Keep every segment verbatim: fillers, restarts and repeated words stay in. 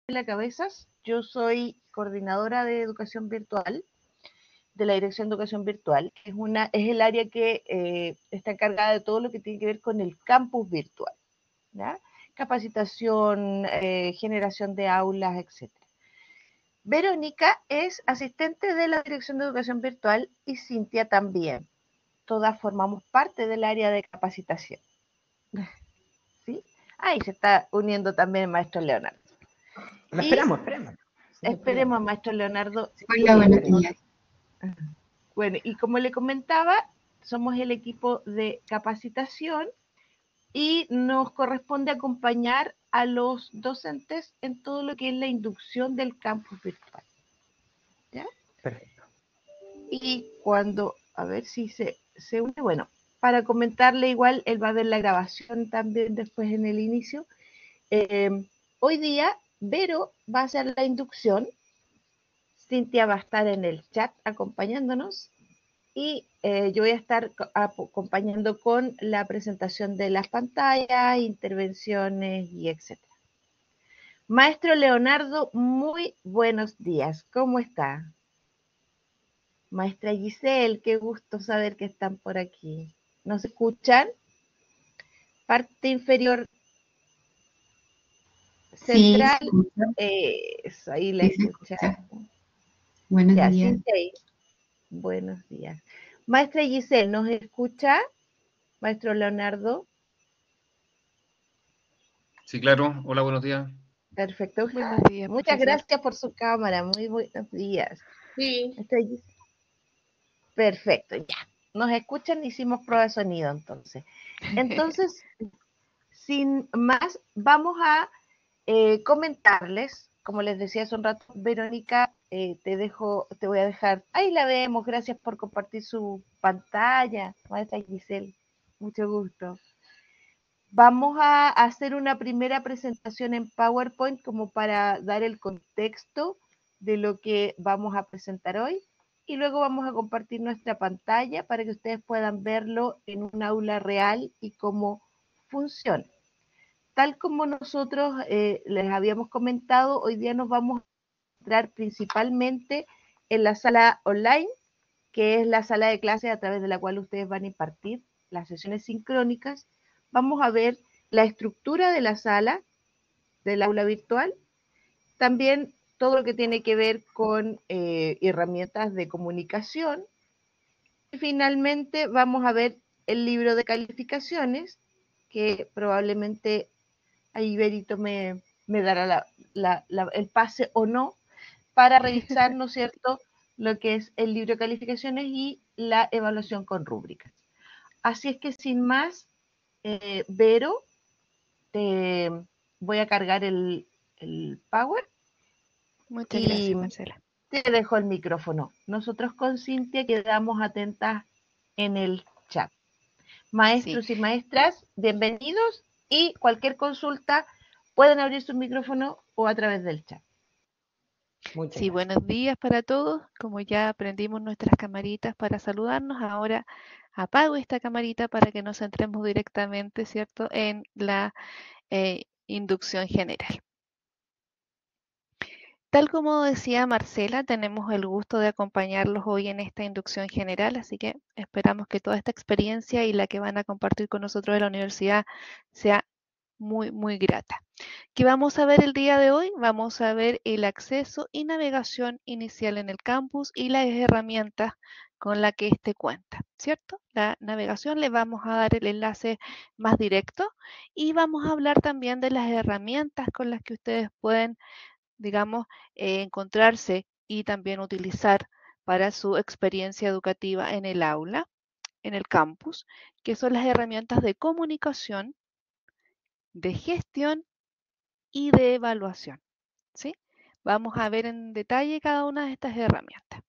Marcela Cabezas, yo soy coordinadora de educación virtual de la Dirección de Educación Virtual, que es, una, es el área que eh, está encargada de todo lo que tiene que ver con el campus virtual, ¿ya? Capacitación, eh, generación de aulas, etcétera. Verónica es asistente de la Dirección de Educación Virtual y Cintia también. Todas formamos parte del área de capacitación. ¿Sí? Ahí se está uniendo también el maestro Leonardo. Lo y esperamos, esperemos. Sí, esperemos al maestro Leonardo. Hola, buenos días. Bueno, y como le comentaba, somos el equipo de capacitación y nos corresponde acompañar a los docentes en todo lo que es la inducción del campus virtual. ¿Ya? Perfecto. Y cuando, a ver si se, se une, bueno, para comentarle igual, él va a ver la grabación también después en el inicio. Eh, hoy día, Vero va a hacer la inducción, Cintia va a estar en el chat acompañándonos y eh, yo voy a estar acompañando con la presentación de las pantallas, intervenciones y etcétera. Maestro Leonardo, muy buenos días. ¿Cómo está? Maestra Giselle, qué gusto saber que están por aquí. ¿Nos escuchan? Parte inferior central. Sí, eh, eso, ahí la sí, escucha. Buenos Ya, días. Cintia, buenos días. Maestra Giselle, ¿nos escucha? Maestro Leonardo. Sí, claro. Hola, buenos días. Perfecto. Buenos días, Muchas profesor. gracias por su cámara. Muy buenos días. Sí. Perfecto, ya. Nos escuchan, hicimos prueba de sonido entonces. Entonces, sin más, vamos a eh, comentarles, como les decía hace un rato, Verónica, eh, te dejo, te voy a dejar, ahí la vemos, gracias por compartir su pantalla, maestra Giselle, mucho gusto. Vamos a hacer una primera presentación en PowerPoint como para dar el contexto de lo que vamos a presentar hoy y luego vamos a compartir nuestra pantalla para que ustedes puedan verlo en un aula real y cómo funciona. Tal como nosotros eh, les habíamos comentado, hoy día nos vamos a centrar principalmente en la sala online, que es la sala de clases a través de la cual ustedes van a impartir las sesiones sincrónicas. Vamos a ver la estructura de la sala, del aula virtual, también todo lo que tiene que ver con eh, herramientas de comunicación. Y finalmente vamos a ver el libro de calificaciones, que probablemente ahí Berito me, me dará la, la, la, el pase o no, para revisar, ¿no es cierto?, lo que es el libro de calificaciones y la evaluación con rúbricas. Así es que sin más, eh, Vero, te voy a cargar el, el Power. Muchas y gracias, Marcela. Te dejo el micrófono. Nosotros con Cintia quedamos atentas en el chat. Maestros Sí. y maestras, bienvenidos y cualquier consulta pueden abrir su micrófono o a través del chat. Muchas Sí, gracias. buenos días para todos. Como ya aprendimos nuestras camaritas para saludarnos, ahora apago esta camarita para que nos centremos directamente, ¿cierto?, en la eh, inducción general. Tal como decía Marcela, tenemos el gusto de acompañarlos hoy en esta inducción general, así que esperamos que toda esta experiencia y la que van a compartir con nosotros en la universidad sea muy, muy grata. ¿Qué vamos a ver el día de hoy? Vamos a ver el acceso y navegación inicial en el campus y las herramientas con las que éste cuenta, ¿cierto? La navegación le vamos a dar el enlace más directo y vamos a hablar también de las herramientas con las que ustedes pueden, digamos, eh, encontrarse y también utilizar para su experiencia educativa en el aula, en el campus, que son las herramientas de comunicación, de gestión y de evaluación, ¿sí? Vamos a ver en detalle cada una de estas herramientas.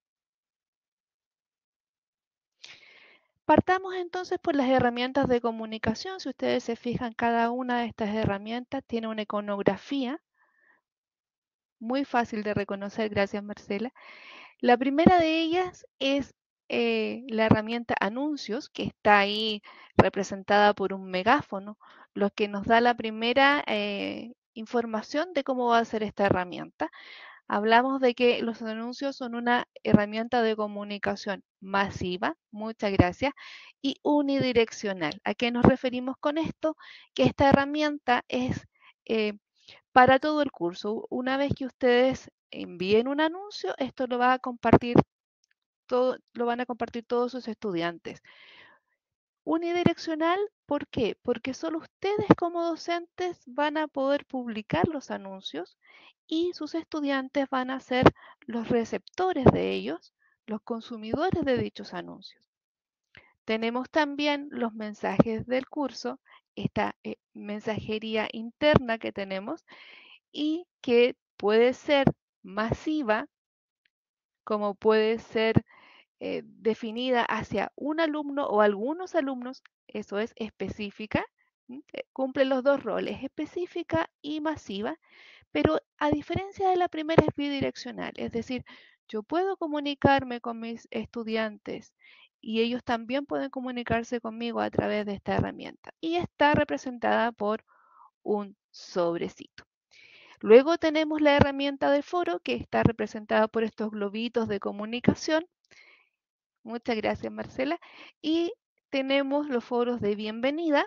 Partamos entonces por las herramientas de comunicación. Si ustedes se fijan, cada una de estas herramientas tiene una iconografía muy fácil de reconocer, gracias Marcela. La primera de ellas es eh, la herramienta Anuncios, que está ahí representada por un megáfono, lo que nos da la primera eh, información de cómo va a ser esta herramienta. Hablamos de que los anuncios son una herramienta de comunicación masiva, muchas gracias, y unidireccional. ¿A qué nos referimos con esto? Que esta herramienta es eh, para todo el curso. Una vez que ustedes envíen un anuncio, esto lo va a compartir todo, lo van a compartir todos sus estudiantes. Unidireccional, ¿por qué? Porque solo ustedes como docentes van a poder publicar los anuncios y sus estudiantes van a ser los receptores de ellos, los consumidores de dichos anuncios. Tenemos también los mensajes del curso, esta eh, mensajería interna que tenemos y que puede ser masiva, como puede ser eh, definida hacia un alumno o algunos alumnos, eso es específica, eh, cumple los dos roles, específica y masiva, pero a diferencia de la primera es bidireccional, es decir, yo puedo comunicarme con mis estudiantes y ellos también pueden comunicarse conmigo a través de esta herramienta y está representada por un sobrecito. Luego tenemos la herramienta de foro que está representada por estos globitos de comunicación. Muchas gracias, Marcela. Y tenemos los foros de bienvenida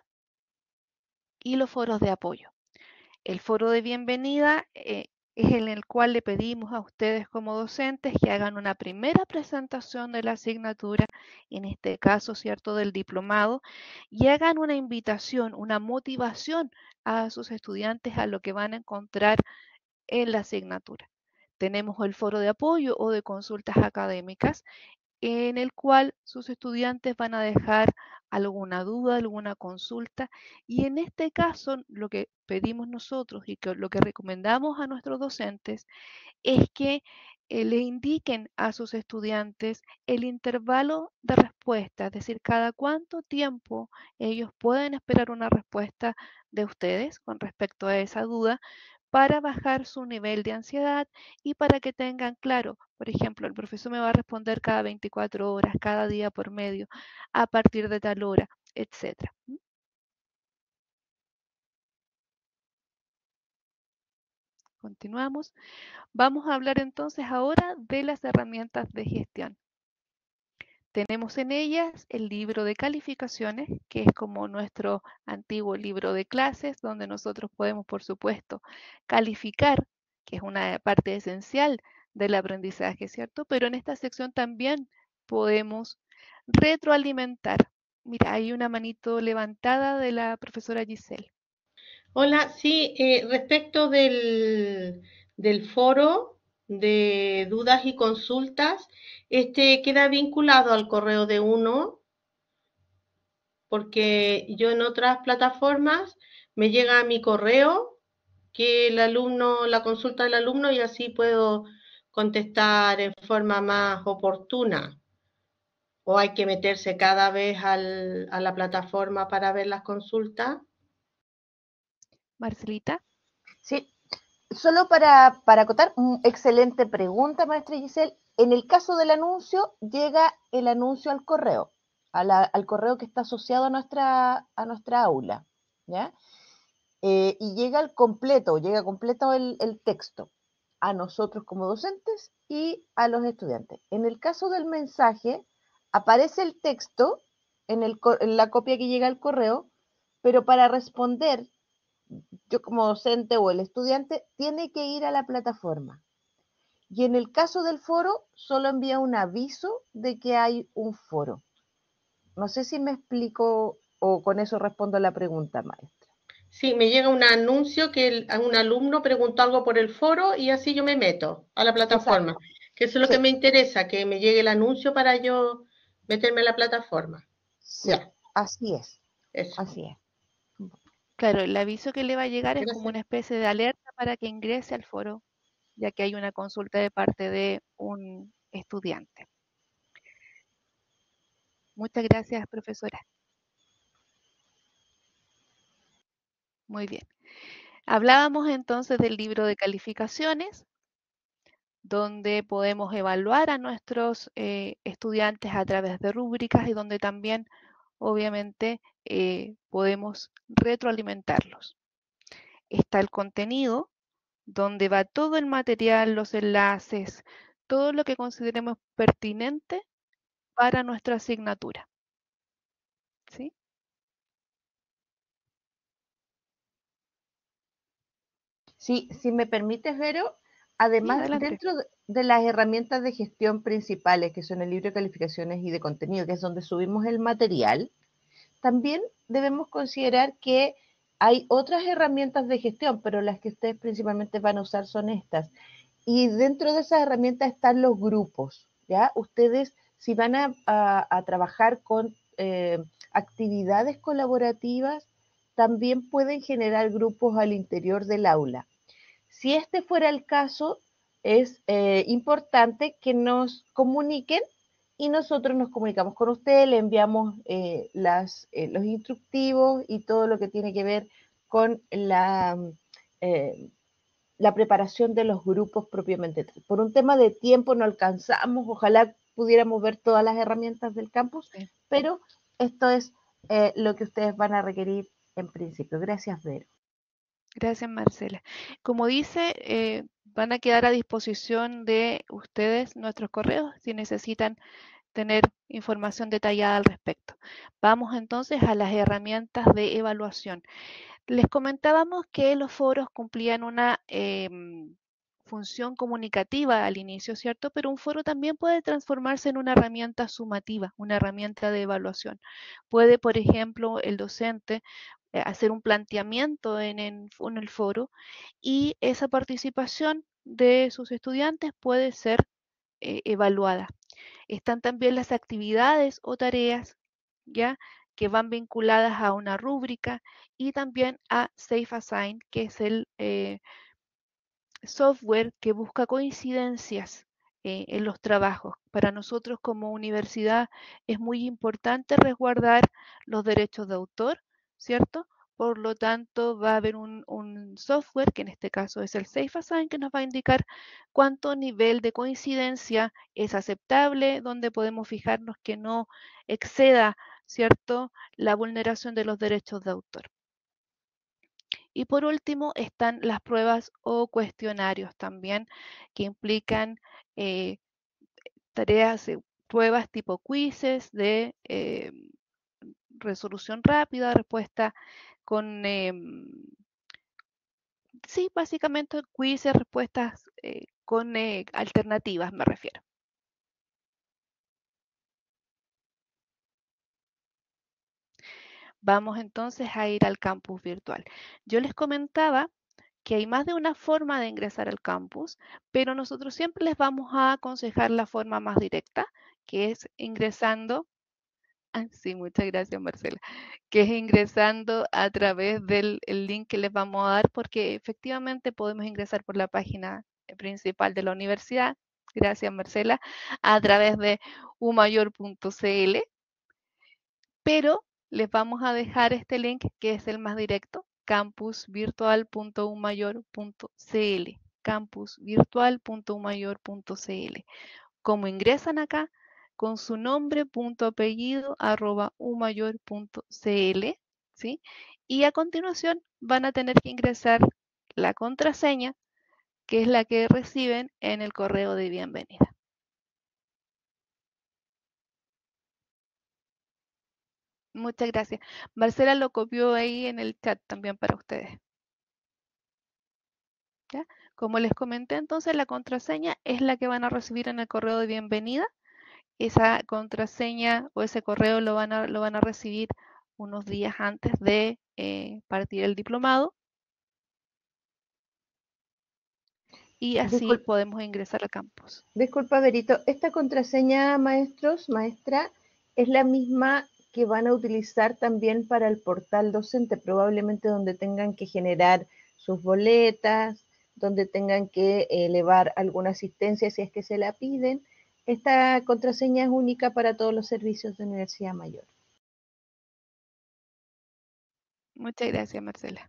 y los foros de apoyo. El foro de bienvenida eh, es en el cual le pedimos a ustedes como docentes que hagan una primera presentación de la asignatura, en este caso, ¿cierto?, del diplomado, y hagan una invitación, una motivación a sus estudiantes a lo que van a encontrar en la asignatura. Tenemos el foro de apoyo o de consultas académicas, en el cual sus estudiantes van a dejar alguna duda, alguna consulta, y en este caso lo que pedimos nosotros y que lo que recomendamos a nuestros docentes es que eh, le indiquen a sus estudiantes el intervalo de respuesta, es decir, cada cuánto tiempo ellos pueden esperar una respuesta de ustedes con respecto a esa duda, para bajar su nivel de ansiedad y para que tengan claro, por ejemplo, el profesor me va a responder cada veinticuatro horas, cada día por medio, a partir de tal hora, etcétera. Continuamos. Vamos a hablar entonces ahora de las herramientas de gestión. Tenemos en ellas el libro de calificaciones, que es como nuestro antiguo libro de clases, donde nosotros podemos, por supuesto, calificar, que es una parte esencial del aprendizaje, ¿cierto? Pero en esta sección también podemos retroalimentar. Mira, hay una manito levantada de la profesora Giselle. Hola, sí, eh, respecto del, del foro de dudas y consultas, este queda vinculado al correo de uno, porque yo en otras plataformas me llega a mi correo que el alumno, la consulta del alumno, y así puedo contestar en forma más oportuna. ¿O hay que meterse cada vez al, a la plataforma para ver las consultas? Marcelita. Sí, solo para, para acotar, mm, excelente pregunta, maestra Giselle. En el caso del anuncio, llega el anuncio al correo, a la, al correo que está asociado a nuestra, a nuestra aula, ¿ya? Eh, y llega al completo, llega completo el, el texto a nosotros como docentes y a los estudiantes. En el caso del mensaje, aparece el texto en, el, en la copia que llega al correo, pero para responder, yo como docente o el estudiante tiene que ir a la plataforma. Y en el caso del foro, solo envía un aviso de que hay un foro. No sé si me explico o con eso respondo a la pregunta, maestra. Sí, me llega un anuncio que el, un alumno preguntó algo por el foro y así yo me meto a la plataforma. Exacto. Que eso es lo sí. que me interesa, que me llegue el anuncio para yo meterme a la plataforma. Sí, ya. Así es. Eso. Así es. Claro, el aviso que le va a llegar Gracias. Es como una especie de alerta para que ingrese al foro, ya que hay una consulta de parte de un estudiante. Muchas gracias, profesora. Muy bien. Hablábamos entonces del libro de calificaciones, donde podemos evaluar a nuestros eh, estudiantes a través de rúbricas y donde también, obviamente, eh, podemos retroalimentarlos. está el contenido, donde va todo el material, los enlaces, todo lo que consideremos pertinente para nuestra asignatura. ¿Sí? Sí, si me permites, Vero, Sí, además, adelante. dentro de, de las herramientas de gestión principales, que son el libro de calificaciones y de contenido, que es donde subimos el material, también debemos considerar que hay otras herramientas de gestión, pero las que ustedes principalmente van a usar son estas. Y dentro de esas herramientas están los grupos, ¿ya? Ustedes, si van a, a, a trabajar con eh, actividades colaborativas, también pueden generar grupos al interior del aula. Si este fuera el caso, es eh, importante que nos comuniquen y nosotros nos comunicamos con ustedes, le enviamos eh, las, eh, los instructivos y todo lo que tiene que ver con la, eh, la preparación de los grupos propiamente tal. Por un tema de tiempo no alcanzamos, ojalá pudiéramos ver todas las herramientas del campus, Sí. pero esto es eh, lo que ustedes van a requerir en principio. Gracias, Vero. Gracias, Marcela. Como dice, eh, van a quedar a disposición de ustedes nuestros correos si necesitan tener información detallada al respecto. Vamos entonces a las herramientas de evaluación. Les comentábamos que los foros cumplían una eh, función comunicativa al inicio, ¿cierto? Pero un foro también puede transformarse en una herramienta sumativa, una herramienta de evaluación. Puede, por ejemplo, el docente eh, hacer un planteamiento en, en, en el foro y esa participación de sus estudiantes puede ser eh, evaluada. Están también las actividades o tareas, ¿ya?, que van vinculadas a una rúbrica y también a SafeAssign, que es el eh, software que busca coincidencias eh, en los trabajos. Para nosotros como universidad es muy importante resguardar los derechos de autor, ¿cierto? Por lo tanto, va a haber un, un software, que en este caso es el SafeAssign, que nos va a indicar cuánto nivel de coincidencia es aceptable, donde podemos fijarnos que no exceda, ¿cierto?, la vulneración de los derechos de autor. Y por último están las pruebas o cuestionarios también, que implican eh, tareas, eh, pruebas tipo quizzes de eh, resolución rápida, respuesta con, eh, sí, básicamente quizzes, respuestas eh, con eh, alternativas, me refiero. Vamos entonces a ir al campus virtual. Yo les comentaba que hay más de una forma de ingresar al campus, pero nosotros siempre les vamos a aconsejar la forma más directa, que es ingresando, ah, sí, muchas gracias, Marcela, que es ingresando a través del el link que les vamos a dar, porque efectivamente podemos ingresar por la página principal de la universidad, gracias, Marcela, a través de umayor punto cl, pero les vamos a dejar este link que es el más directo, campus virtual punto umayor punto cl, campus virtual punto umayor punto cl. Como ingresan acá, con su nombre, punto apellido, arroba umayor punto cl, ¿sí? Y a continuación van a tener que ingresar la contraseña, que es la que reciben en el correo de bienvenida. Muchas gracias. Marcela lo copió ahí en el chat también para ustedes. ¿Ya? Como les comenté, entonces la contraseña es la que van a recibir en el correo de bienvenida. Esa contraseña o ese correo lo van a, lo van a recibir unos días antes de eh, partir el diplomado. Y así Disculpa, podemos ingresar al campus. disculpa, Verito, esta contraseña, maestros, maestra, es la misma que van a utilizar también para el portal docente, probablemente donde tengan que generar sus boletas, donde tengan que elevar alguna asistencia si es que se la piden. Esta contraseña es única para todos los servicios de Universidad Mayor. Muchas gracias, Marcela.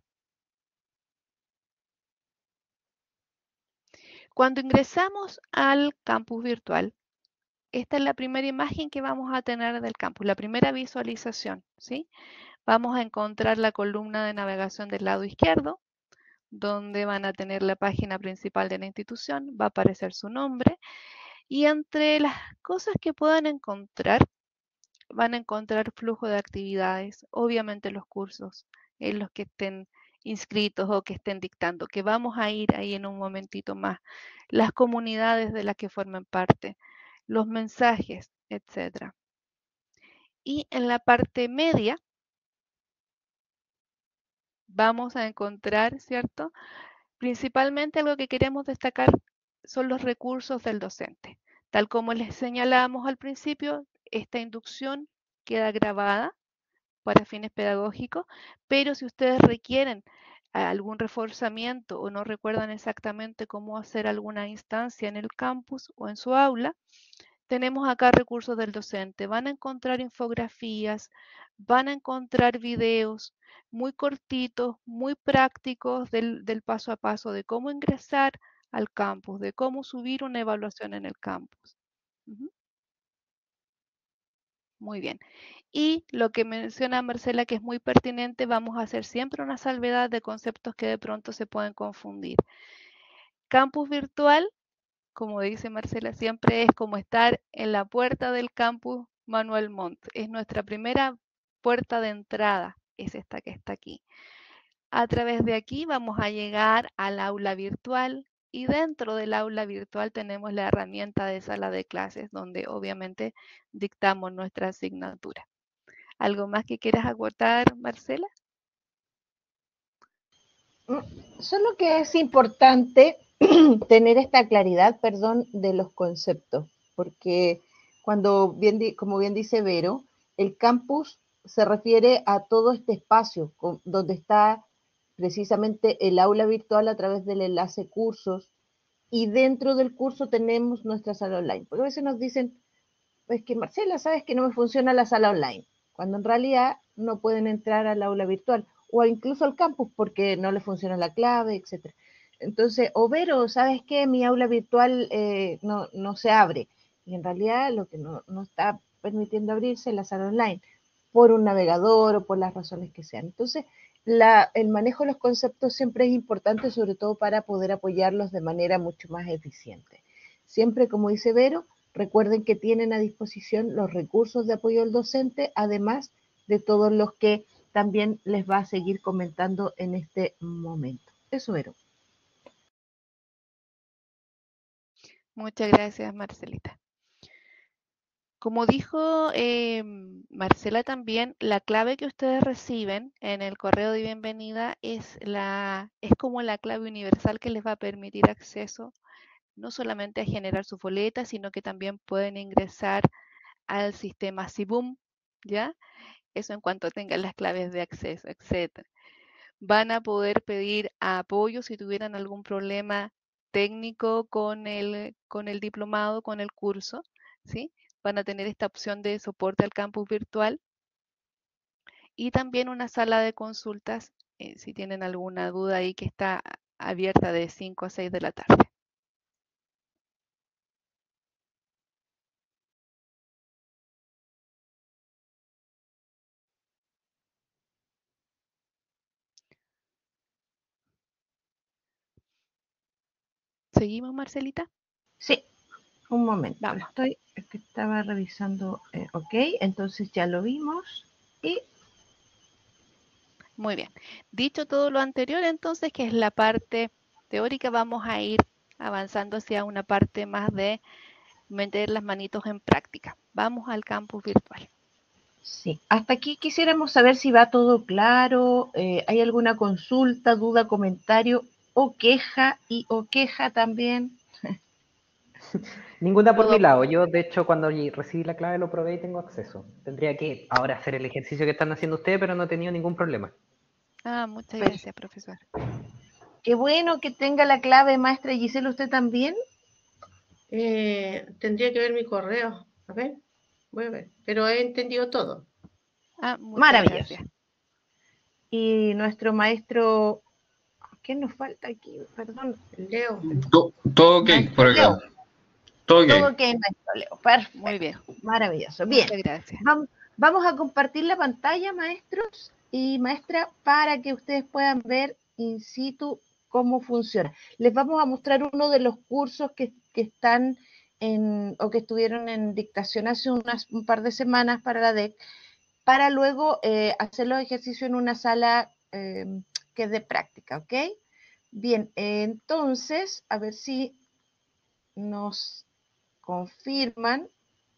Cuando ingresamos al campus virtual, esta es la primera imagen que vamos a tener del campus, la primera visualización, ¿sí? Vamos a encontrar la columna de navegación del lado izquierdo, donde van a tener la página principal de la institución, va a aparecer su nombre, y entre las cosas que puedan encontrar, van a encontrar flujo de actividades, obviamente los cursos en los que estén inscritos o que estén dictando, que vamos a ir ahí en un momentito más, las comunidades de las que forman parte, los mensajes, etcétera. Y en la parte media vamos a encontrar, ¿cierto? Principalmente algo que queremos destacar son los recursos del docente. Tal como les señalábamos al principio, esta inducción queda grabada para fines pedagógicos, pero si ustedes requieren algún reforzamiento o no recuerdan exactamente cómo hacer alguna instancia en el campus o en su aula, tenemos acá recursos del docente. Van a encontrar infografías, van a encontrar videos muy cortitos, muy prácticos del, del paso a paso de cómo ingresar al campus, de cómo subir una evaluación en el campus. Uh-huh. Muy bien. Y lo que menciona Marcela, que es muy pertinente, vamos a hacer siempre una salvedad de conceptos que de pronto se pueden confundir. Campus virtual, como dice Marcela, siempre es como estar en la puerta del campus Manuel Montt. Es nuestra primera puerta de entrada, es esta que está aquí. A través de aquí vamos a llegar al aula virtual y dentro del aula virtual tenemos la herramienta de sala de clases donde obviamente dictamos nuestra asignatura. ¿Algo más que quieras agotar, Marcela? Solo que es importante tener esta claridad, perdón, de los conceptos, porque cuando bien, como bien dice Vero, el campus se refiere a todo este espacio donde está precisamente el aula virtual a través del enlace cursos, y dentro del curso tenemos nuestra sala online. Porque a veces nos dicen, pues que Marcela, sabes que no me funciona la sala online, cuando en realidad no pueden entrar al aula virtual o incluso al campus porque no le funciona la clave, etcétera. Entonces, o Vero, ¿sabes qué? Mi aula virtual eh, no, no se abre. Y en realidad lo que no, no está permitiendo abrirse es la sala online, por un navegador o por las razones que sean. Entonces, la, el manejo de los conceptos siempre es importante, sobre todo para poder apoyarlos de manera mucho más eficiente. Siempre, como dice Vero, recuerden que tienen a disposición los recursos de apoyo al docente, además de todos los que también les va a seguir comentando en este momento. Eso, Vero. Muchas gracias, Marcelita. Como dijo eh, Marcela también, la clave que ustedes reciben en el correo de bienvenida es, la, es como la clave universal que les va a permitir acceso no solamente a generar su boleta, sino que también pueden ingresar al sistema SIBUM, ¿ya? Eso en cuanto tengan las claves de acceso, etcétera. Van a poder pedir apoyo si tuvieran algún problema técnico con el, con el diplomado, con el curso, ¿sí? Van a tener esta opción de soporte al campus virtual y también una sala de consultas eh, si tienen alguna duda ahí, que está abierta de cinco a seis de la tarde. ¿Seguimos, Marcelita? Sí, un momento. Vamos. Estoy, es que estaba revisando. Eh, ok, entonces ya lo vimos. Y muy bien. Dicho todo lo anterior, entonces, que es la parte teórica, vamos a ir avanzando hacia una parte más de meter las manitos en práctica. Vamos al campus virtual. sí, hasta aquí quisiéramos saber si va todo claro, eh, hay alguna consulta, duda, comentario o queja y o queja también. Ninguna por mi lado. Yo, de hecho, cuando recibí la clave lo probé y tengo acceso. Tendría que ahora hacer el ejercicio que están haciendo ustedes, pero no he tenido ningún problema. Ah, muchas gracias, profesor. Qué bueno que tenga la clave, maestra Gisela, ¿usted también? Eh, tendría que ver mi correo. A ver, voy a ver. Pero he entendido todo. Ah, muchas Maravilloso. gracias. Y nuestro maestro, ¿qué nos falta aquí? Perdón. Leo. Todo, todo ok Maestro por acá. Leo. Todo ok. Todo ok, maestro Leo. Perfecto. Muy bien. Maravilloso. Bien. Muchas gracias. Vamos, vamos a compartir la pantalla, maestros y maestra, para que ustedes puedan ver in situ cómo funciona. Les vamos a mostrar uno de los cursos que, que están en, o que estuvieron en dictación hace unas, un par de semanas para la D E C, para luego eh, hacer los ejercicios en una sala eh, que es de práctica, ¿ok? Bien, eh, entonces, a ver si nos confirman.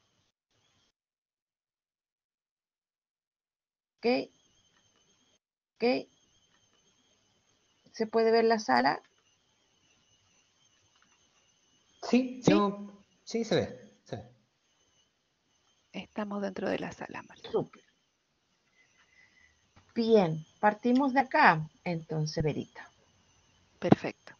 ¿Ok? ¿Ok? ¿Se puede ver la sala? Sí, ¿Sí? yo, sí se ve, se ve. Estamos dentro de la sala, Marta. Súper. Bien, partimos de acá, entonces, Verita. Perfecto.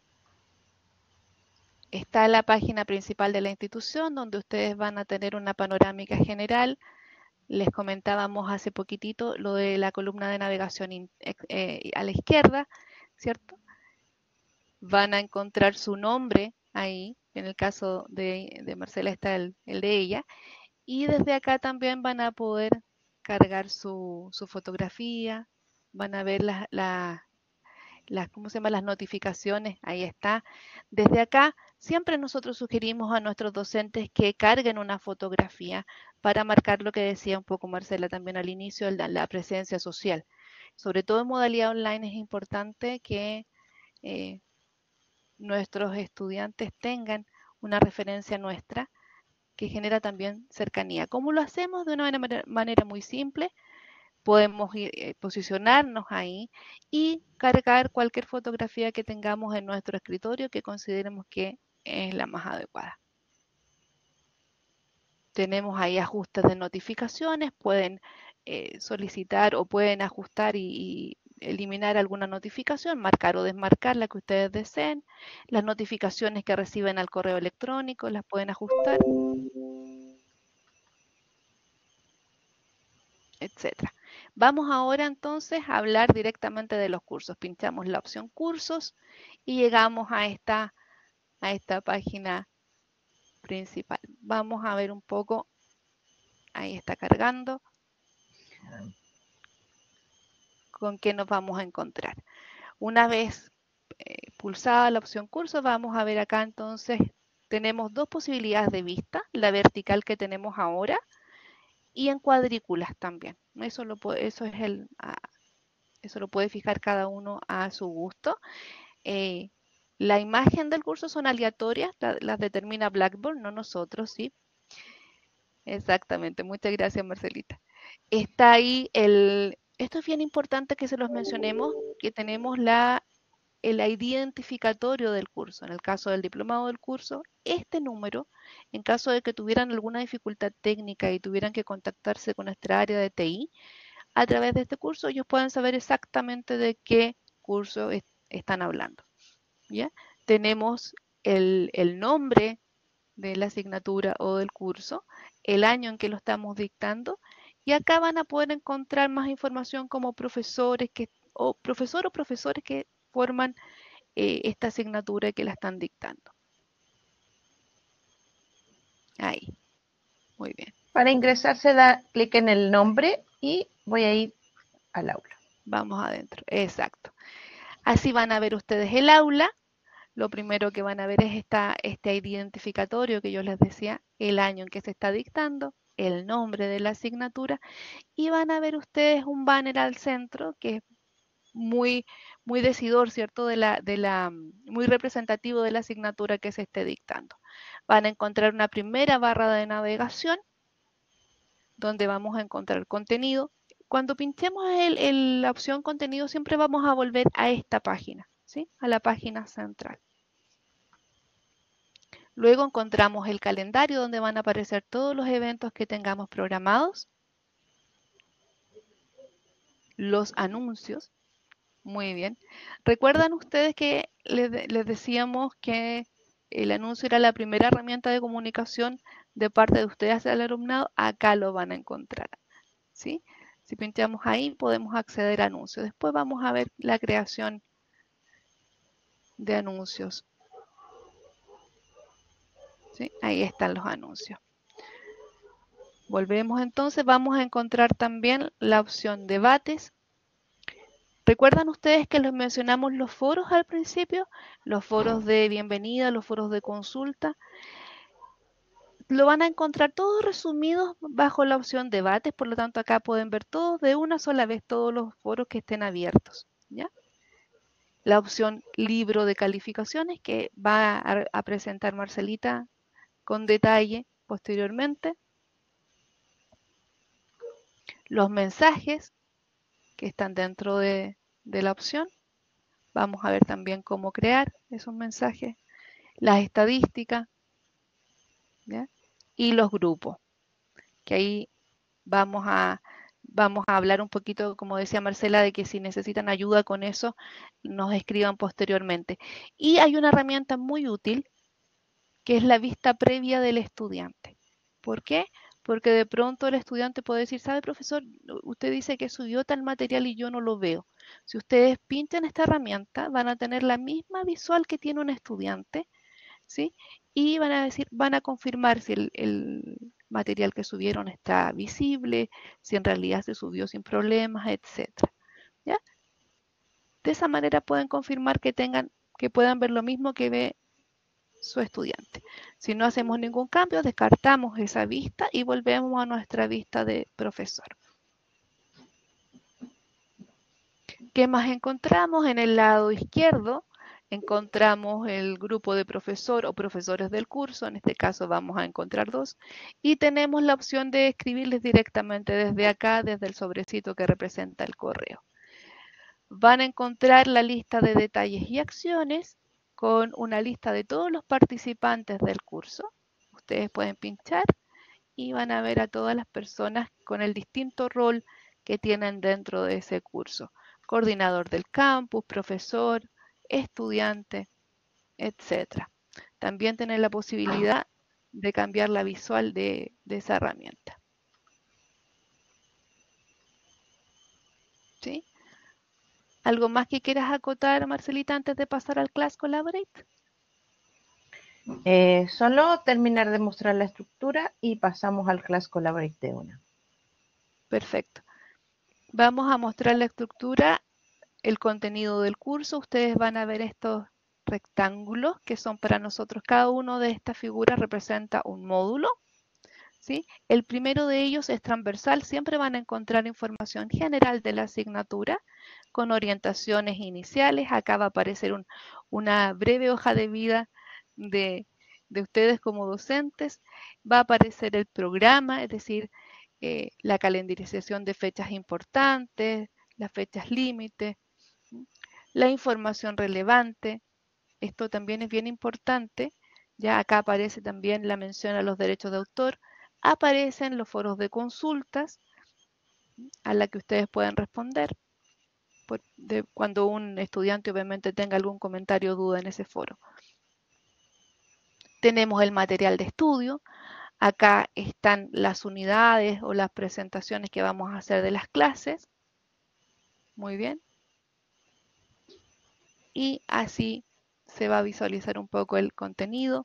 Está la página principal de la institución, donde ustedes van a tener una panorámica general. Les comentábamos hace poquitito lo de la columna de navegación in, eh, a la izquierda, ¿cierto? Van a encontrar su nombre ahí, en el caso de, de Marcela está el, el de ella, y desde acá también van a poder cargar su, su fotografía, van a ver las, las, las, ¿cómo se llama? Las notificaciones, ahí está. Desde acá siempre nosotros sugerimos a nuestros docentes que carguen una fotografía para marcar lo que decía un poco Marcela también al inicio, la, la presencia social. Sobre todo en modalidad online es importante que eh, nuestros estudiantes tengan una referencia nuestra que genera también cercanía. ¿Cómo lo hacemos? De una manera, manera muy simple. Podemos ir, eh, posicionarnos ahí y cargar cualquier fotografía que tengamos en nuestro escritorio que consideremos que es la más adecuada. Tenemos ahí ajustes de notificaciones, pueden eh, solicitar o pueden ajustar y, y eliminar alguna notificación, marcar o desmarcar la que ustedes deseen. Las notificaciones que reciben al correo electrónico las pueden ajustar, etcétera. Vamos ahora entonces a hablar directamente de los cursos. Pinchamos la opción cursos y llegamos a esta, a esta página principal. Vamos a ver un poco, ahí está cargando, con qué nos vamos a encontrar. Una vez eh, pulsada la opción cursos, vamos a ver acá entonces, tenemos dos posibilidades de vista, la vertical que tenemos ahora y en cuadrículas también. Eso, lo, eso es el... Eso lo puede fijar cada uno a su gusto. Eh, la imagen del curso son aleatorias, la, las determina Blackboard, no nosotros, ¿sí? Exactamente, muchas gracias Marcelita. Está ahí el, esto es bien importante que se los mencionemos, que tenemos la, el identificatorio del curso. En el caso del diplomado del curso, este número, en caso de que tuvieran alguna dificultad técnica y tuvieran que contactarse con nuestra área de T I, a través de este curso ellos pueden saber exactamente de qué curso es, están hablando. ¿Ya? Tenemos el, el nombre de la asignatura o del curso, el año en que lo estamos dictando, y acá van a poder encontrar más información como profesores que, o profesor o profesores que forman eh, esta asignatura y que la están dictando. Ahí. Muy bien. Para ingresar se da clic en el nombre y voy a ir al aula. Vamos adentro, exacto. Así van a ver ustedes el aula. Lo primero que van a ver es esta, este identificatorio que yo les decía, el año en que se está dictando, el nombre de la asignatura, y van a ver ustedes un banner al centro que es muy, muy decidor, ¿cierto? De la, de la, muy representativo de la asignatura que se esté dictando. Van a encontrar una primera barra de navegación donde vamos a encontrar contenido. Cuando pinchemos el, el, la opción contenido, siempre vamos a volver a esta página, ¿sí? A la página central. Luego encontramos el calendario donde van a aparecer todos los eventos que tengamos programados. Los anuncios. Muy bien. ¿Recuerdan ustedes que les, les decíamos que el anuncio era la primera herramienta de comunicación de parte de ustedes hacia el alumnado? Acá lo van a encontrar, ¿sí? Si pinchamos ahí podemos acceder a anuncios. Después vamos a ver la creación de anuncios. ¿Sí? Ahí están los anuncios. Volvemos entonces, vamos a encontrar también la opción debates. ¿Recuerdan ustedes que les mencionamos los foros al principio? Los foros de bienvenida, los foros de consulta. Lo van a encontrar todos resumidos bajo la opción debates, por lo tanto acá pueden ver todos de una sola vez todos los foros que estén abiertos, ¿ya? La opción libro de calificaciones que va a, a presentar Marcelita con detalle posteriormente. Los mensajes que están dentro de, de la opción. Vamos a ver también cómo crear esos mensajes. Las estadísticas, ¿ya? Y los grupos, que ahí vamos a, vamos a hablar un poquito, como decía Marcela, de que si necesitan ayuda con eso, nos escriban posteriormente. Y hay una herramienta muy útil, que es la vista previa del estudiante. ¿Por qué? Porque de pronto el estudiante puede decir, ¿sabe, profesor? Usted dice que subió tal material y yo no lo veo. Si ustedes pinchan esta herramienta, van a tener la misma visual que tiene un estudiante, ¿sí? Y van a decir, van a confirmar si el, el material que subieron está visible, si en realidad se subió sin problemas, etcétera. ¿Ya? De esa manera pueden confirmar que tengan, que puedan ver lo mismo que ve su estudiante. Si no hacemos ningún cambio, descartamos esa vista y volvemos a nuestra vista de profesor. ¿Qué más encontramos? En el lado izquierdo encontramos el grupo de profesor o profesores del curso, en este caso vamos a encontrar dos, y tenemos la opción de escribirles directamente desde acá, desde el sobrecito que representa el correo. Van a encontrar la lista de detalles y acciones con una lista de todos los participantes del curso. Ustedes pueden pinchar y van a ver a todas las personas con el distinto rol que tienen dentro de ese curso. Coordinador del campus, profesor, estudiante, etcétera. También tienen la posibilidad de cambiar la visual de, de esa herramienta. ¿Sí? ¿Algo más que quieras acotar, Marcelita, antes de pasar al Class Collaborate? Eh, solo terminar de mostrar la estructura y pasamos al Class Collaborate de una. Perfecto. Vamos a mostrar la estructura, el contenido del curso. Ustedes van a ver estos rectángulos que son para nosotros. Cada uno de estas figuras representa un módulo, ¿sí? El primero de ellos es transversal. Siempre van a encontrar información general de la asignatura con orientaciones iniciales. Acá va a aparecer un, una breve hoja de vida de, de ustedes como docentes. Va a aparecer el programa, es decir, eh, la calendarización de fechas importantes, las fechas límite, la información relevante. Esto también es bien importante. Ya acá aparece también la mención a los derechos de autor. Aparecen los foros de consultas a la que ustedes pueden responder por, de, cuando un estudiante obviamente tenga algún comentario o duda en ese foro. Tenemos el material de estudio. Acá están las unidades o las presentaciones que vamos a hacer de las clases. Muy bien. Y así se va a visualizar un poco el contenido.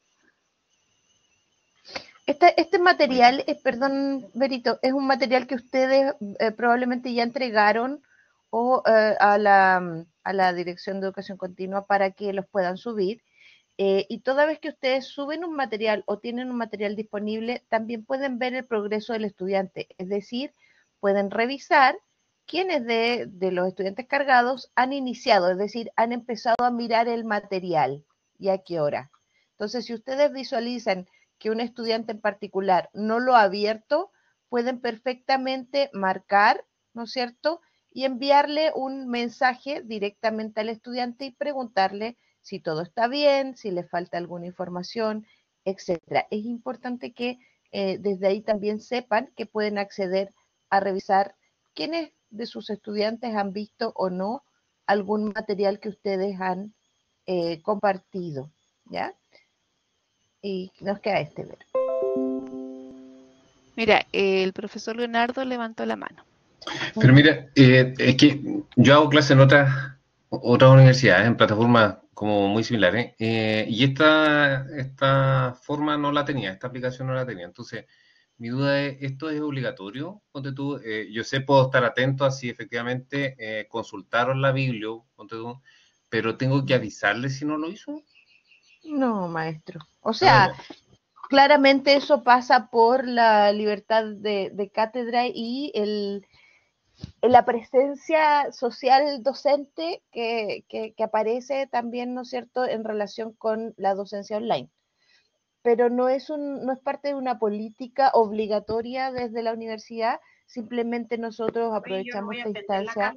Este, este material, eh, perdón, Berito, es un material que ustedes eh, probablemente ya entregaron o eh, a, la, a la Dirección de Educación Continua para que los puedan subir. Eh, y toda vez que ustedes suben un material o tienen un material disponible, también pueden ver el progreso del estudiante. Es decir, pueden revisar quiénes de, de los estudiantes cargados han iniciado, es decir, han empezado a mirar el material y a qué hora. Entonces, si ustedes visualizan que un estudiante en particular no lo ha abierto, pueden perfectamente marcar, ¿no es cierto?, y enviarle un mensaje directamente al estudiante y preguntarle si todo está bien, si le falta alguna información, etcétera. Es importante que eh, desde ahí también sepan que pueden acceder a revisar quiénes de sus estudiantes han visto o no algún material que ustedes han eh, compartido, ¿ya? Y nos queda este ver. Mira, el profesor Leonardo levantó la mano. Pero mira, eh, es que yo hago clases en otras otras universidades, en plataformas como muy similares, eh, y esta, esta forma no la tenía, esta aplicación no la tenía. Entonces, Mi duda es, ¿esto es obligatorio? Ponte tú, eh, yo sé, puedo estar atento a si efectivamente eh, consultaron la Biblia, ponte tú, pero tengo que avisarle si no lo hizo. No, maestro. O Ah, sea, ya. claramente eso pasa por la libertad de, de cátedra y el, la presencia social docente que, que, que aparece también, ¿no es cierto?, en relación con la docencia online. Pero no es, un, no es parte de una política obligatoria desde la universidad, simplemente nosotros aprovechamos esta instancia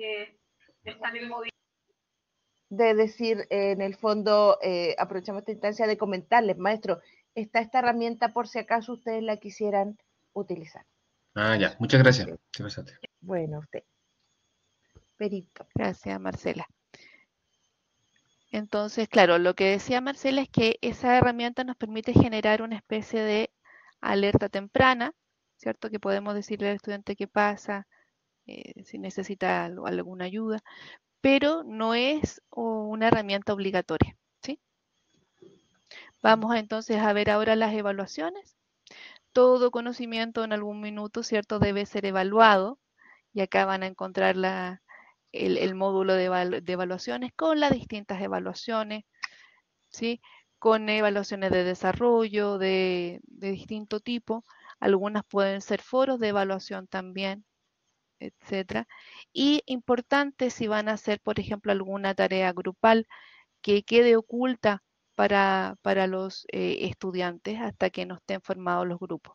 de decir, eh, en el fondo, eh, aprovechamos esta instancia de comentarles, maestro, está esta herramienta por si acaso ustedes la quisieran utilizar. Ah, ya, Eso. muchas gracias. Qué pasante. Bueno, usted. Perito. Gracias, Marcela. Entonces, claro, lo que decía Marcela es que esa herramienta nos permite generar una especie de alerta temprana, ¿cierto? Que podemos decirle al estudiante qué pasa, eh, si necesita algo- alguna ayuda, pero no es oh, una herramienta obligatoria, ¿sí? Vamos a, entonces a ver ahora las evaluaciones. Todo conocimiento en algún minuto, ¿cierto? Debe ser evaluado y acá van a encontrar la, el, el módulo de, evalu de evaluaciones con las distintas evaluaciones, ¿sí? Con evaluaciones de desarrollo de, de distinto tipo. Algunas pueden ser foros de evaluación también, etcétera. Y importante si van a hacer, por ejemplo, alguna tarea grupal que quede oculta para, para los eh, estudiantes hasta que no estén formados los grupos.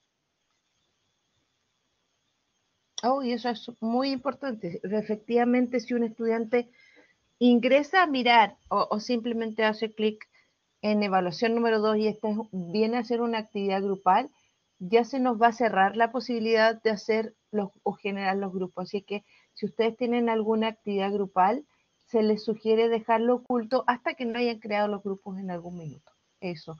Oh, y eso es muy importante. Efectivamente, si un estudiante ingresa a mirar o, o simplemente hace clic en evaluación número dos y esta es, viene a ser una actividad grupal, ya se nos va a cerrar la posibilidad de hacer los, o generar los grupos. Así que si ustedes tienen alguna actividad grupal, se les sugiere dejarlo oculto hasta que no hayan creado los grupos en algún minuto. Eso.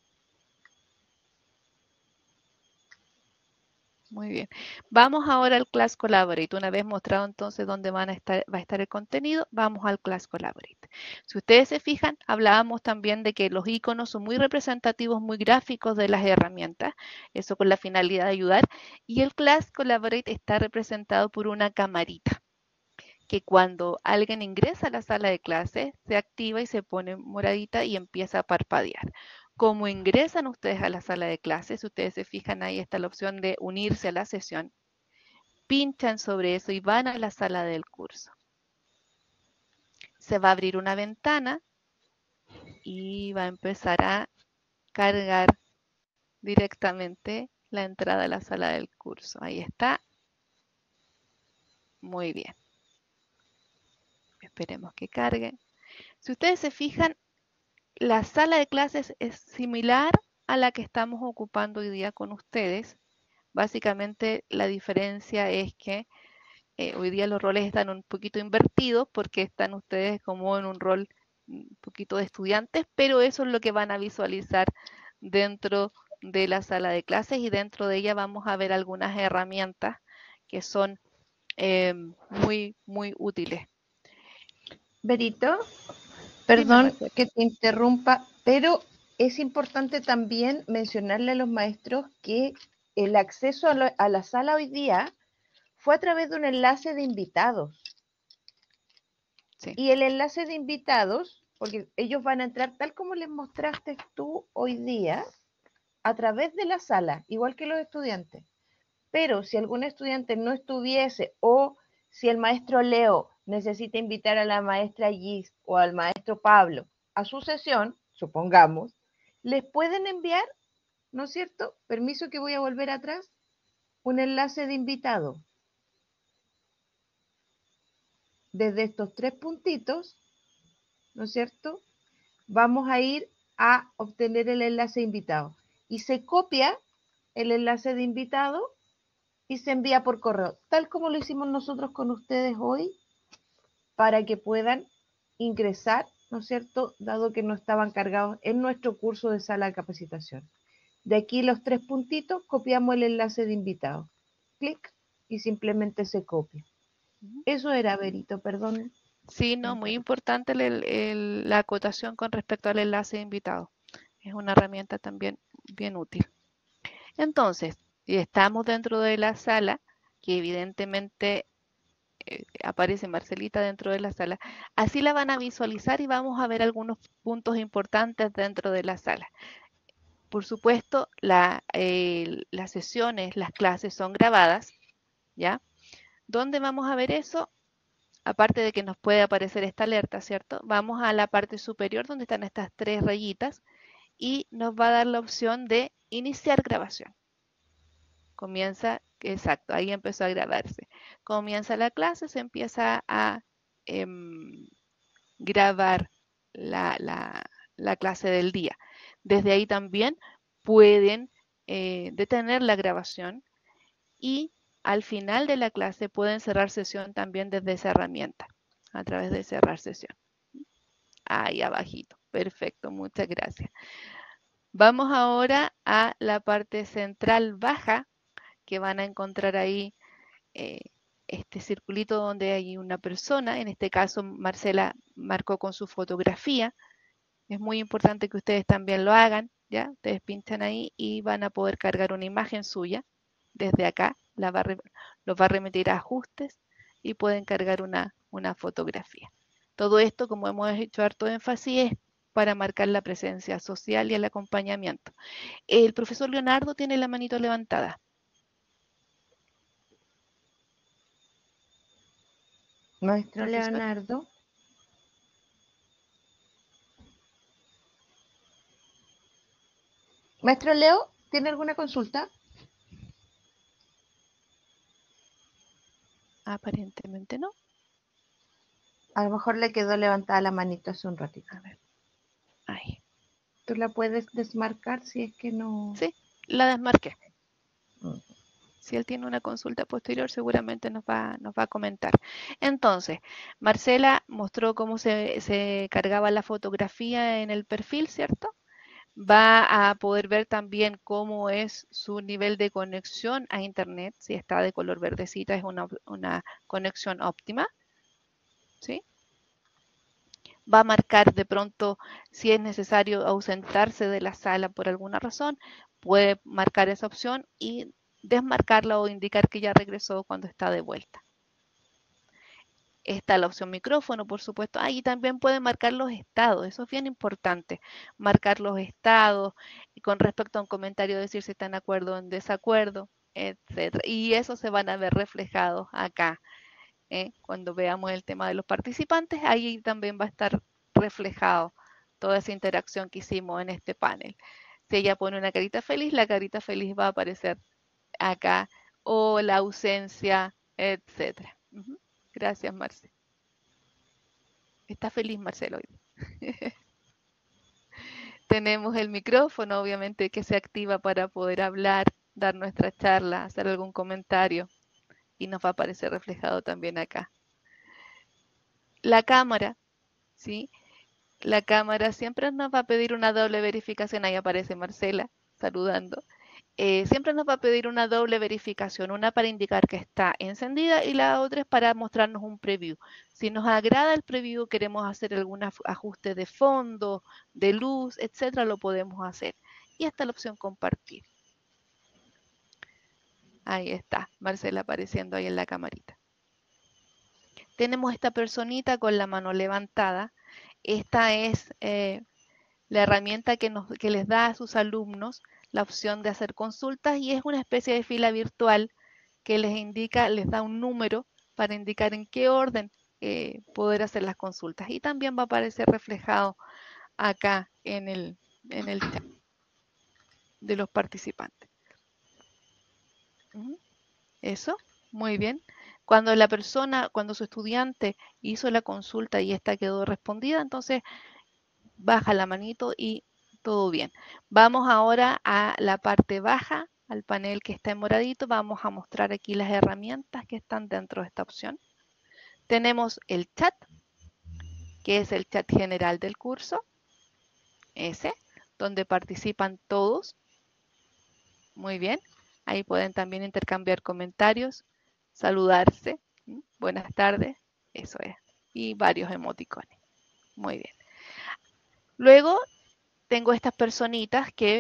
Muy bien. Vamos ahora al Class Collaborate. Una vez mostrado entonces dónde van a estar, va a estar el contenido, vamos al Class Collaborate. Si ustedes se fijan, hablábamos también de que los iconos son muy representativos, muy gráficos de las herramientas, eso con la finalidad de ayudar, y el Class Collaborate está representado por una camarita, que cuando alguien ingresa a la sala de clases, se activa y se pone moradita y empieza a parpadear. Como ingresan ustedes a la sala de clases, si ustedes se fijan, ahí está la opción de unirse a la sesión. Pinchan sobre eso y van a la sala del curso. Se va a abrir una ventana y va a empezar a cargar directamente la entrada a la sala del curso. Ahí está. Muy bien. Esperemos que cargue. Si ustedes se fijan, la sala de clases es similar a la que estamos ocupando hoy día con ustedes. Básicamente la diferencia es que eh, hoy día los roles están un poquito invertidos porque están ustedes como en un rol un poquito de estudiantes, pero eso es lo que van a visualizar dentro de la sala de clases y dentro de ella vamos a ver algunas herramientas que son eh, muy, muy útiles. Berito, Dime, perdón Marcela. que te interrumpa, pero es importante también mencionarle a los maestros que el acceso a, lo, a la sala hoy día fue a través de un enlace de invitados. Sí. Y el enlace de invitados, porque ellos van a entrar tal como les mostraste tú hoy día, a través de la sala, igual que los estudiantes. Pero si algún estudiante no estuviese o si el maestro Leo necesita invitar a la maestra Gis o al maestro Pablo a su sesión, supongamos, les pueden enviar, ¿no es cierto? Permiso que voy a volver atrás, un enlace de invitado. Desde estos tres puntitos, ¿no es cierto? Vamos a ir a obtener el enlace de invitado. Y se copia el enlace de invitado y se envía por correo, tal como lo hicimos nosotros con ustedes hoy, para que puedan ingresar, ¿no es cierto?, dado que no estaban cargados en nuestro curso de sala de capacitación. De aquí los tres puntitos, copiamos el enlace de invitado. Clic y simplemente se copia. Eso era, Berito, perdón. Sí, no, muy importante el, el, la acotación con respecto al enlace de invitado. Es una herramienta también bien útil. Entonces, y estamos dentro de la sala, que evidentemente eh, aparece Marcelita dentro de la sala, así la van a visualizar y vamos a ver algunos puntos importantes dentro de la sala. Por supuesto, la, eh, las sesiones, las clases son grabadas, ¿ya? ¿Dónde vamos a ver eso? Aparte de que nos puede aparecer esta alerta, ¿cierto? Vamos a la parte superior donde están estas tres rayitas y nos va a dar la opción de iniciar grabación. Comienza, exacto, ahí empezó a grabarse. Comienza la clase, se empieza a eh, grabar la, la, la clase del día. Desde ahí también pueden eh, detener la grabación y al final de la clase pueden cerrar sesión también desde esa herramienta, a través de cerrar sesión. Ahí abajito. Perfecto, muchas gracias. Vamos ahora a la parte central baja, que van a encontrar ahí eh, este circulito donde hay una persona. En este caso, Marcela marcó con su fotografía. Es muy importante que ustedes también lo hagan, ¿ya? Ustedes pinchan ahí y van a poder cargar una imagen suya. Desde acá la va a los va a remitir a ajustes y pueden cargar una, una fotografía. Todo esto, como hemos hecho harto énfasis, es para marcar la presencia social y el acompañamiento. El profesor Leonardo tiene la manito levantada. Maestro Profesor. Leonardo. Maestro Leo, ¿tiene alguna consulta? Aparentemente no. A lo mejor le quedó levantada la manito hace un ratito. A ver. Ahí. ¿Tú la puedes desmarcar si es que no? Sí, la desmarqué. Mm. Si él tiene una consulta posterior, seguramente nos va, nos va a comentar. Entonces, Marcela mostró cómo se, se cargaba la fotografía en el perfil, ¿cierto? Va a poder ver también cómo es su nivel de conexión a Internet. Si está de color verdecita, es una, una conexión óptima, ¿sí? Va a marcar de pronto si es necesario ausentarse de la sala por alguna razón, puede marcar esa opción y desmarcarla o indicar que ya regresó cuando está de vuelta. Está la opción micrófono, por supuesto. Ahí también pueden marcar los estados, eso es bien importante. Marcar los estados y con respecto a un comentario decir si están de acuerdo o en desacuerdo, etcétera. Y eso se van a ver reflejados acá. ¿eh? Cuando veamos el tema de los participantes, ahí también va a estar reflejado toda esa interacción que hicimos en este panel. Si ella pone una carita feliz, la carita feliz va a aparecer acá, o la ausencia, etcétera. Uh-huh. Gracias, Marce. Está feliz, Marcelo. Tenemos el micrófono, obviamente, que se activa para poder hablar, dar nuestra charla, hacer algún comentario. Y nos va a aparecer reflejado también acá. La cámara, ¿sí? La cámara siempre nos va a pedir una doble verificación. Ahí aparece Marcela saludando. Eh, siempre nos va a pedir una doble verificación, una para indicar que está encendida y la otra es para mostrarnos un preview. Si nos agrada el preview, queremos hacer algún ajuste de fondo, de luz, etcétera, lo podemos hacer. Y está la opción compartir. Ahí está, Marcela apareciendo ahí en la camarita. Tenemos esta personita con la mano levantada. Esta es eh, la herramienta que, nos, que les da a sus alumnos la opción de hacer consultas y es una especie de fila virtual que les indica, les da un número para indicar en qué orden eh, poder hacer las consultas. Y también va a aparecer reflejado acá en el, en el chat de los participantes. Eso, muy bien. Cuando la persona, cuando su estudiante hizo la consulta y esta quedó respondida, entonces baja la manito y todo bien. Vamos ahora a la parte baja, al panel que está en moradito. Vamos a mostrar aquí las herramientas que están dentro de esta opción. Tenemos el chat, que es el chat general del curso. Ese, donde participan todos. Muy bien. Ahí pueden también intercambiar comentarios, saludarse. Buenas tardes. Eso es. Y varios emoticones. Muy bien. Luego tengo estas personitas que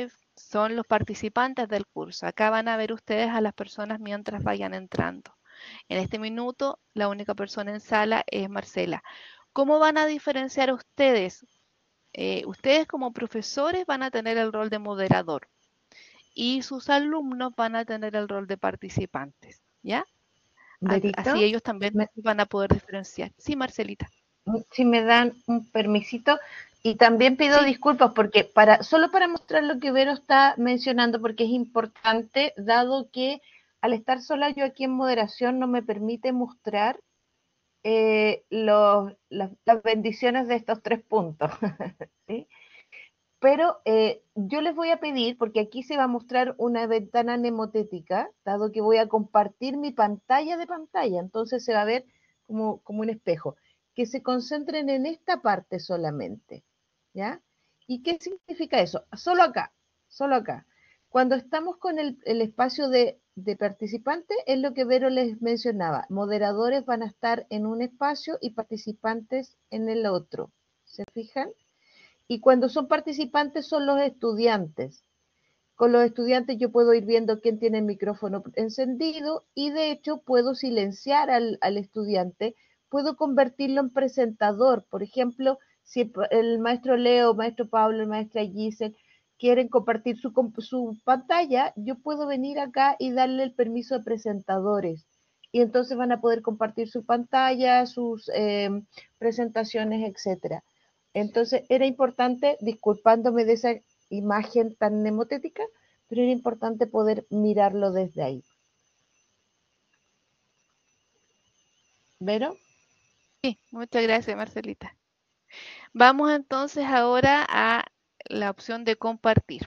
son los participantes del curso. Acá van a ver ustedes a las personas mientras vayan entrando. En este minuto, la única persona en sala es Marcela. ¿Cómo van a diferenciar ustedes? Eh, ustedes como profesores van a tener el rol de moderador y sus alumnos van a tener el rol de participantes, ¿ya? Berito, Así ellos también me- van a poder diferenciar. Sí, Marcelita. si me dan un permisito. Y también pido Sí. disculpas porque para solo para mostrar lo que Vero está mencionando, porque es importante, dado que al estar sola yo aquí en moderación no me permite mostrar eh, los, las, las bendiciones de estos tres puntos. ¿Sí? Pero eh, yo les voy a pedir, porque aquí se va a mostrar una ventana mnemotética, dado que voy a compartir mi pantalla de pantalla, entonces se va a ver como, como un espejo, que se concentren en esta parte solamente, ¿ya? ¿Y qué significa eso? Solo acá, solo acá. Cuando estamos con el, el espacio de, de participantes, es lo que Vero les mencionaba, moderadores van a estar en un espacio y participantes en el otro, ¿se fijan? Y cuando son participantes son los estudiantes. Con los estudiantes yo puedo ir viendo quién tiene el micrófono encendido y de hecho puedo silenciar al, al estudiante, puedo convertirlo en presentador. Por ejemplo, si el maestro Leo, el maestro Pablo, el maestra Giselle quieren compartir su, su pantalla, yo puedo venir acá y darle el permiso de presentadores. Y entonces van a poder compartir su pantalla, sus eh, presentaciones, etcétera. Entonces era importante, disculpándome de esa imagen tan mnemotética, pero era importante poder mirarlo desde ahí. ¿Vero? Sí, muchas gracias, Marcelita. Vamos entonces ahora a la opción de compartir.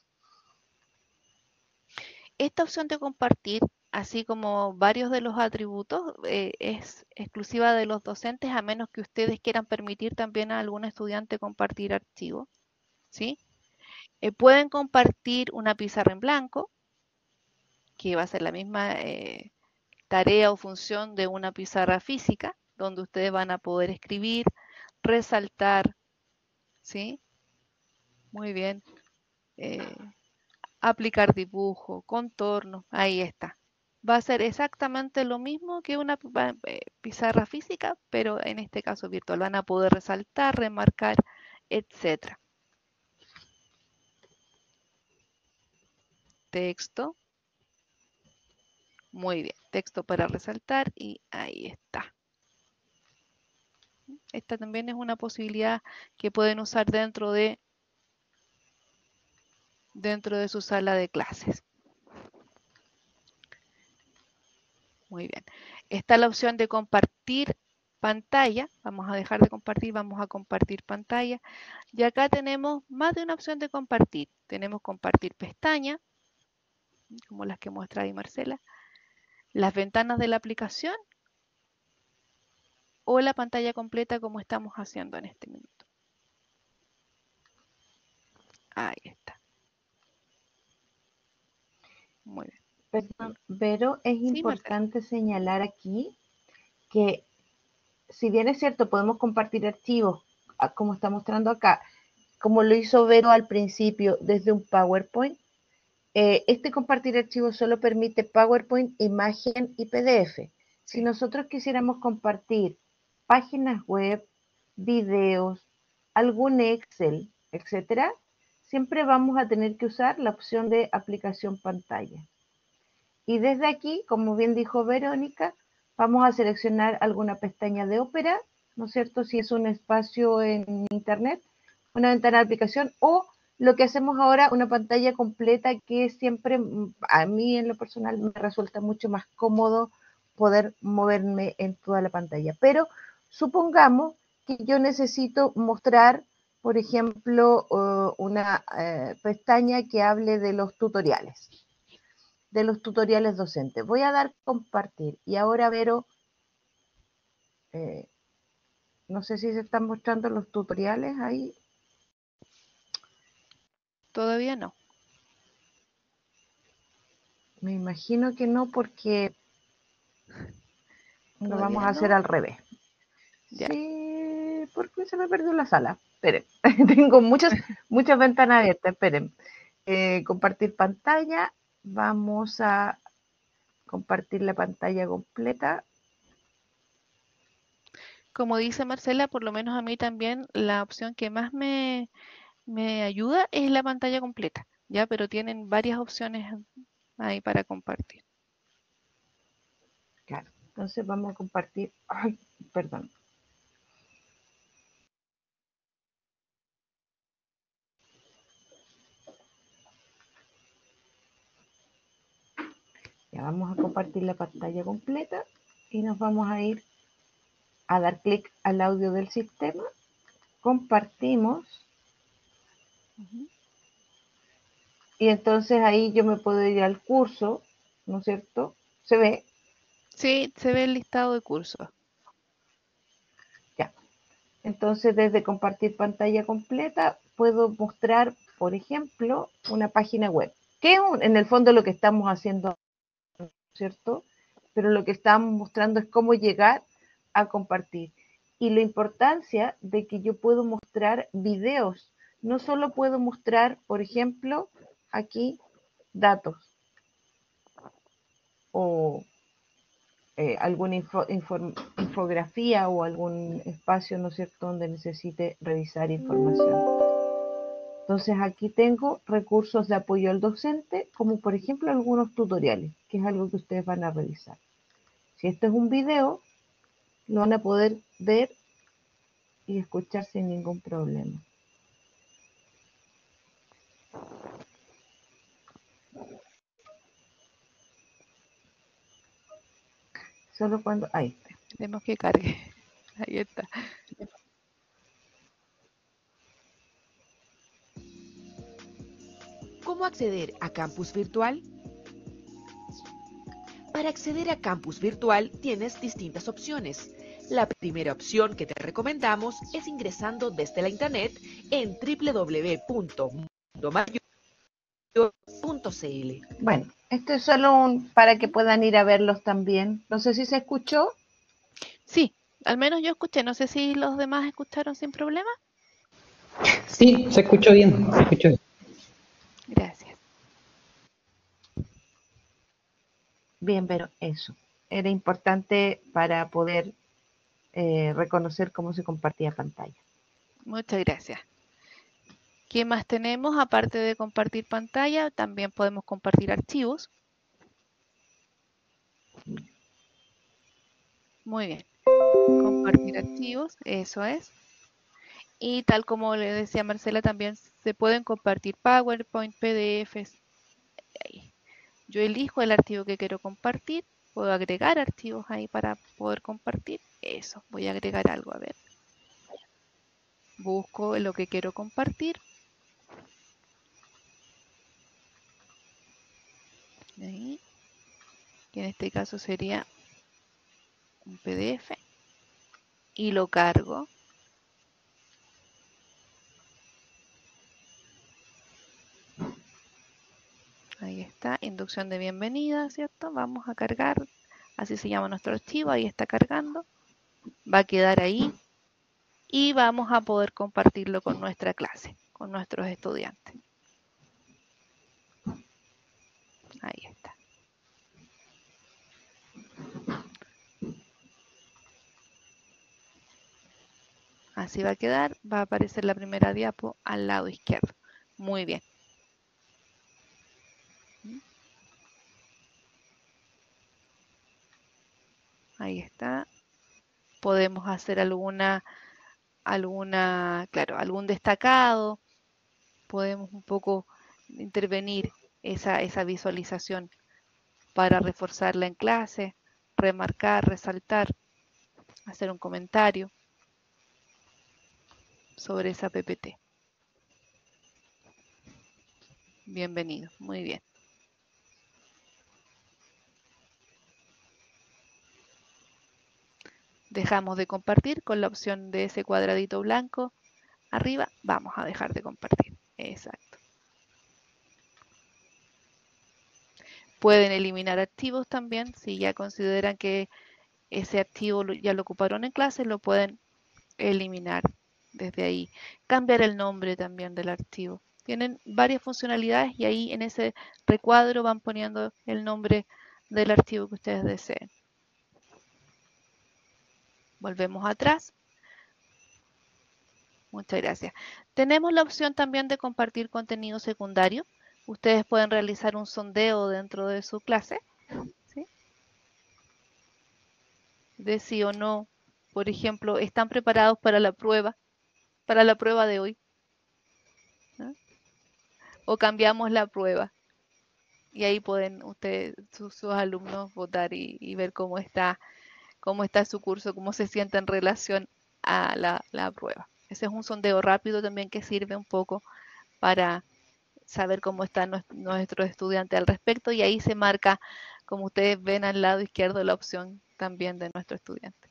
Esta opción de compartir, así como varios de los atributos, eh, es exclusiva de los docentes, a menos que ustedes quieran permitir también a algún estudiante compartir archivos, ¿sí? Eh, pueden compartir una pizarra en blanco, que va a ser la misma eh, tarea o función de una pizarra física, donde ustedes van a poder escribir, resaltar, ¿sí? Muy bien. Eh, aplicar dibujo, contorno, ahí está. Va a ser exactamente lo mismo que una eh, pizarra física, pero en este caso virtual. Van a poder resaltar, remarcar, etcétera. Texto. Muy bien, texto para resaltar y ahí está. Esta también es una posibilidad que pueden usar dentro de, dentro de su sala de clases. Muy bien. Está la opción de compartir pantalla. Vamos a dejar de compartir, vamos a compartir pantalla. Y acá tenemos más de una opción de compartir. Tenemos compartir pestaña, como las que muestra ahí Marcela, las ventanas de la aplicación o la pantalla completa como estamos haciendo en este minuto. Ahí está. Muy bien. Perdón, pero es Sí, importante señalar aquí que si bien es cierto, podemos compartir archivos, como está mostrando acá, como lo hizo Vero al principio desde un PowerPoint, eh, este compartir archivos solo permite PowerPoint, imagen y P D F. Si sí. nosotros quisiéramos compartir páginas web, videos, algún Excel, etcétera, siempre vamos a tener que usar la opción de aplicación pantalla. Y desde aquí, como bien dijo Verónica, vamos a seleccionar alguna pestaña de Opera, ¿no es cierto? Si es un espacio en Internet, una ventana de aplicación, o lo que hacemos ahora, una pantalla completa que siempre, a mí en lo personal, me resulta mucho más cómodo poder moverme en toda la pantalla. Pero supongamos que yo necesito mostrar, por ejemplo, uh, una uh, pestaña que hable de los tutoriales. de los tutoriales docentes. Voy a dar compartir y ahora Vero, eh, no sé si se están mostrando los tutoriales ahí. Todavía no. Me imagino que no porque lo vamos a no. hacer al revés. Ya. Sí, porque se me perdió la sala. Esperen, tengo muchas, muchas ventanas abiertas, esperen. eh, compartir pantalla. Vamos a compartir la pantalla completa. Como dice Marcela, por lo menos a mí también la opción que más me, me ayuda es la pantalla completa, ¿ya? Pero tienen varias opciones ahí para compartir. Claro, entonces vamos a compartir, ay, perdón. Ya vamos a compartir la pantalla completa y nos vamos a ir a dar clic al audio del sistema. Compartimos. Ujú. Y entonces ahí yo me puedo ir al curso, ¿no es cierto? ¿Se ve? Sí, se ve el listado de cursos. Ya. Entonces desde compartir pantalla completa puedo mostrar, por ejemplo, una página web, que es un, en el fondo lo que estamos haciendo, ¿no es cierto? Pero lo que estamos mostrando es cómo llegar a compartir. Y la importancia de que yo puedo mostrar videos. No solo puedo mostrar, por ejemplo, aquí datos o eh, alguna info, inform, infografía o algún espacio, ¿no es cierto?, donde necesite revisar información. Entonces aquí tengo recursos de apoyo al docente, como por ejemplo algunos tutoriales, que es algo que ustedes van a revisar. Si este es un video, lo van a poder ver y escuchar sin ningún problema. Solo cuando... Ahí está. Tenemos que cargue. Ahí está. ¿Cómo acceder a Campus Virtual? Para acceder a Campus Virtual tienes distintas opciones. La primera opción que te recomendamos es ingresando desde la internet en doble u doble u doble u punto mundo mayor punto c l. Bueno, esto es solo un para que puedan ir a verlos también. No sé si se escuchó. Sí, al menos yo escuché. No sé si los demás escucharon sin problema. Sí, se escuchó bien, se escuchó bien. Gracias. Bien, pero eso era importante para poder eh, reconocer cómo se compartía pantalla. Muchas gracias. ¿Qué más tenemos? Aparte de compartir pantalla, también podemos compartir archivos. Muy bien. Compartir archivos, eso es. Y tal como le decía Marcela, también se pueden compartir PowerPoint, P D Fs. Ahí. Yo elijo el archivo que quiero compartir. Puedo agregar archivos ahí para poder compartir. Eso, voy a agregar algo, a ver. Busco lo que quiero compartir. Ahí. Que en este caso sería un P D F. Y lo cargo. Ahí está, inducción de bienvenida, ¿cierto? Vamos a cargar, así se llama nuestro archivo, ahí está cargando. Va a quedar ahí y vamos a poder compartirlo con nuestra clase, con nuestros estudiantes. Ahí está. Así va a quedar, va a aparecer la primera diapo al lado izquierdo. Muy bien. Ahí está. Podemos hacer alguna, alguna, claro, algún destacado. Podemos un poco intervenir esa, esa visualización para reforzarla en clase, remarcar, resaltar, hacer un comentario sobre esa P P T. Bienvenido, muy bien. Dejamos de compartir con la opción de ese cuadradito blanco arriba. Vamos a dejar de compartir. Exacto. Pueden eliminar archivos también. Si ya consideran que ese archivo ya lo ocuparon en clase, lo pueden eliminar desde ahí. Cambiar el nombre también del archivo. Tienen varias funcionalidades y ahí en ese recuadro van poniendo el nombre del archivo que ustedes deseen. Volvemos atrás. Muchas gracias. Tenemos la opción también de compartir contenido secundario. Ustedes pueden realizar un sondeo dentro de su clase, ¿sí? De sí o no. Por ejemplo, ¿están preparados para la prueba? Para la prueba de hoy. ¿No? O cambiamos la prueba. Y ahí pueden ustedes, sus, sus alumnos, votar y, y ver cómo está, cómo está su curso, cómo se siente en relación a la, la prueba. Ese es un sondeo rápido también que sirve un poco para saber cómo está nuestro estudiante al respecto, y ahí se marca, como ustedes ven al lado izquierdo, la opción también de nuestro estudiante.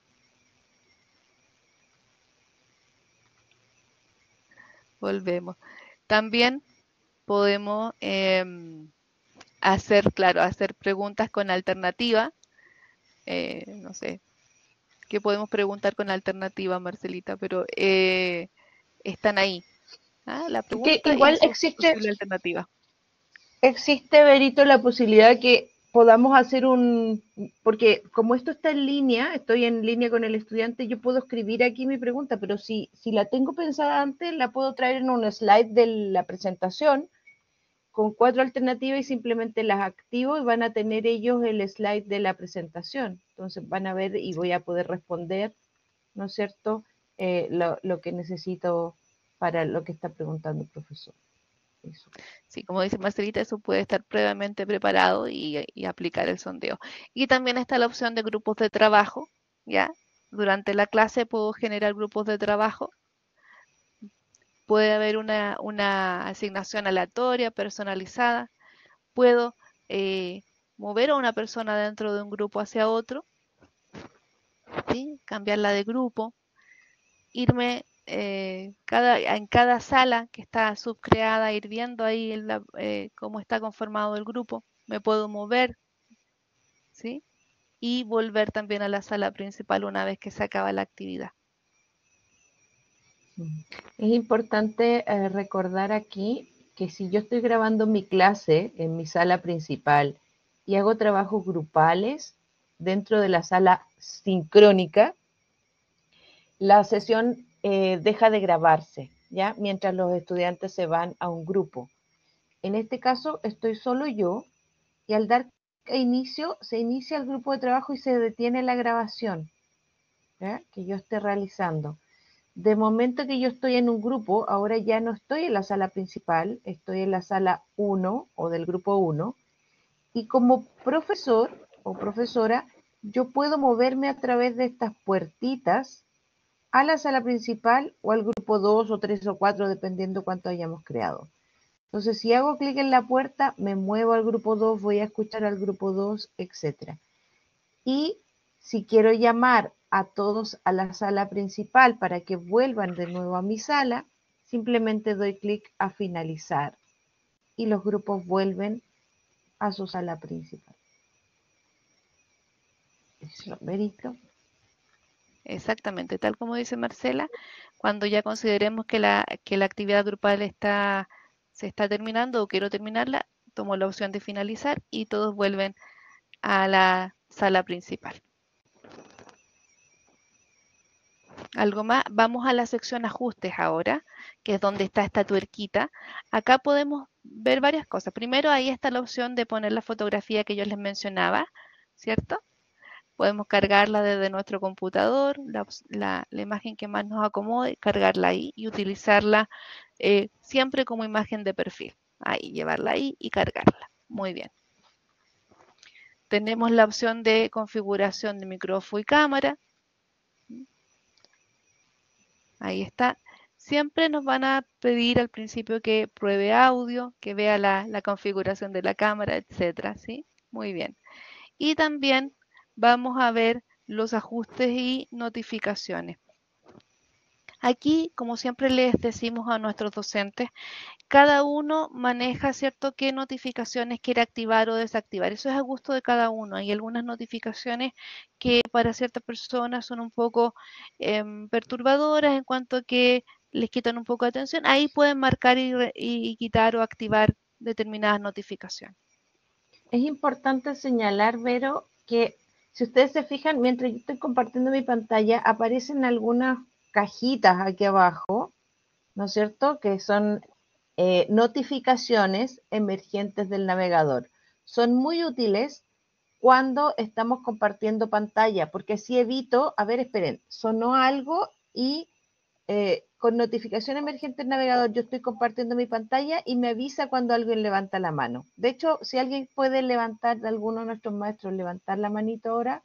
Volvemos. También podemos eh, hacer, claro, hacer preguntas con alternativa. Eh, no sé, ¿qué podemos preguntar con alternativa, Marcelita? Pero eh, están ahí. ¿Ah? La pregunta que igual y su existe, posible alternativa. Existe, Berito, la posibilidad de que podamos hacer un, porque como esto está en línea, estoy en línea con el estudiante, yo puedo escribir aquí mi pregunta, pero si, si la tengo pensada antes, la puedo traer en un slide de la presentación con cuatro alternativas y simplemente las activo y van a tener ellos el slide de la presentación. Entonces van a ver y voy a poder responder, ¿no es cierto?, eh, lo, lo que necesito para lo que está preguntando el profesor. Eso. Sí, como dice Marcelita, eso puede estar previamente preparado y, y aplicar el sondeo. Y también está la opción de grupos de trabajo, ¿ya? Durante la clase puedo generar grupos de trabajo. Puede haber una, una asignación aleatoria, personalizada. Puedo eh, mover a una persona dentro de un grupo hacia otro, ¿sí? Cambiarla de grupo, irme eh, cada, en cada sala que está subcreada, ir viendo ahí el, eh, cómo está conformado el grupo, me puedo mover, ¿sí? Y volver también a la sala principal una vez que se acaba la actividad. Es importante eh, recordar aquí que si yo estoy grabando mi clase en mi sala principal y hago trabajos grupales dentro de la sala sincrónica, la sesión eh, deja de grabarse, ¿ya? Mientras los estudiantes se van a un grupo. En este caso estoy solo yo y al dar inicio, se inicia el grupo de trabajo y se detiene la grabación, ¿ya?, que yo esté realizando. De momento que yo estoy en un grupo, ahora ya no estoy en la sala principal, estoy en la sala uno o del grupo uno, y como profesor o profesora, yo puedo moverme a través de estas puertitas a la sala principal o al grupo dos o tres o cuatro, dependiendo cuánto hayamos creado. Entonces, si hago clic en la puerta, me muevo al grupo dos, voy a escuchar al grupo dos, etcétera. Y si quiero llamar a todos a la sala principal para que vuelvan de nuevo a mi sala, simplemente doy clic a finalizar y los grupos vuelven a su sala principal. Eso, Berito. Exactamente, tal como dice Marcela, cuando ya consideremos que la, que la actividad grupal está, se está terminando o quiero terminarla, tomo la opción de finalizar y todos vuelven a la sala principal. Algo más, vamos a la sección ajustes ahora, que es donde está esta tuerquita. Acá podemos ver varias cosas. Primero, ahí está la opción de poner la fotografía que yo les mencionaba, ¿cierto? Podemos cargarla desde nuestro computador, la, la, la imagen que más nos acomode, cargarla ahí y utilizarla eh, siempre como imagen de perfil. Ahí, llevarla ahí y cargarla. Muy bien. Tenemos la opción de configuración de micrófono y cámara. Ahí está. Siempre nos van a pedir al principio que pruebe audio, que vea la, la configuración de la cámara, etcétera, ¿sí? Muy bien. Y también vamos a ver los ajustes y notificaciones. Aquí, como siempre les decimos a nuestros docentes, cada uno maneja, ¿cierto?, qué notificaciones quiere activar o desactivar. Eso es a gusto de cada uno. Hay algunas notificaciones que para ciertas personas son un poco eh, perturbadoras en cuanto a que les quitan un poco de atención, ahí pueden marcar y, re- y quitar o activar determinadas notificaciones. Es importante señalar, Vero, que si ustedes se fijan, mientras yo estoy compartiendo mi pantalla, aparecen algunas cajitas aquí abajo, ¿no es cierto? Que son eh, notificaciones emergentes del navegador. Son muy útiles cuando estamos compartiendo pantalla, porque así evito, a ver, esperen, sonó algo y eh, con notificación emergente del navegador yo estoy compartiendo mi pantalla y me avisa cuando alguien levanta la mano. De hecho, si alguien puede levantar, de alguno de nuestros maestros, levantar la manito ahora,